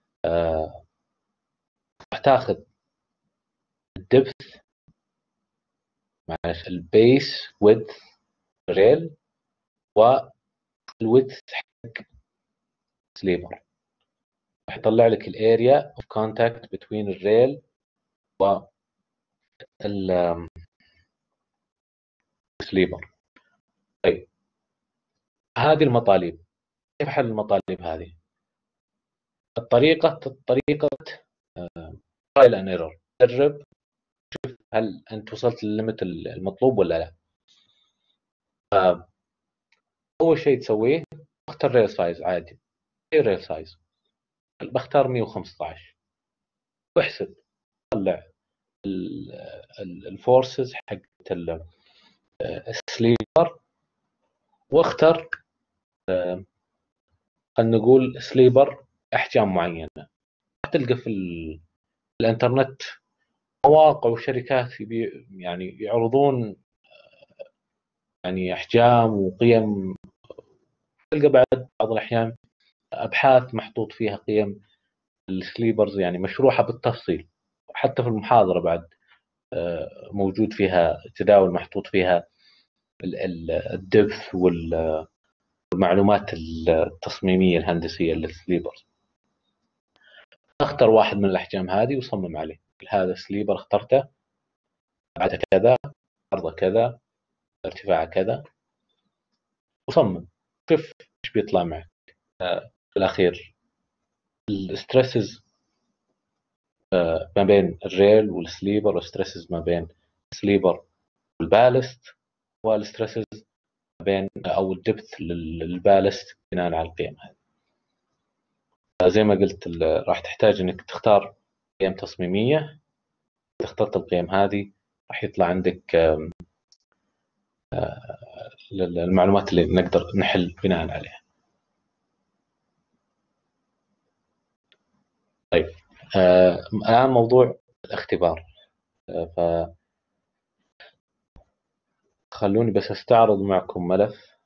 راح تاخذ الدبث مع البيس ويدث ريل والويدث حق سليبر، راح يطلع لك الاريا اوف كونتاكت بين الريل والسليبر. طيب، هذه المطالب كيف حل المطالب هذه؟ الطريقة ترايل اند ايرور، جرب شوف هل انت وصلت للليمت المطلوب ولا لا. اول شيء تسويه اختار ريل سايز عادي، اي ريل سايز، بختار 115 واحسب، طلع الفورسز حقت السليبر، واختر خلينا نقول سليبر احجام معينه. تلقى في الانترنت مواقع وشركات يعني يعرضون يعني احجام وقيم، تلقى بعض الاحيان ابحاث محطوط فيها قيم السليبرز يعني مشروحه بالتفصيل. حتى في المحاضره بعد موجود فيها تداول محطوط فيها الدبث والمعلومات التصميميه الهندسيه للسليبرز. اختر واحد من الاحجام هذه وصمم عليه. هذا السليبر اخترته، ابعاده كذا، عرضه كذا، ارتفاعه كذا، وصمم، شوف ايش بيطلع معك. في الاخير الستريسز ما بين الريل والسليبر، والستريسز ما بين السليبر والبالست، والستريسز ما بين او الدبث للبالست بناء على القيم هذه. زي ما قلت راح تحتاج انك تختار قيم تصميميه. اذا اخترت القيم هذه راح يطلع عندك المعلومات اللي نقدر نحل بناء عليها. الآن موضوع الاختبار. فخلوني بس أستعرض معكم ملف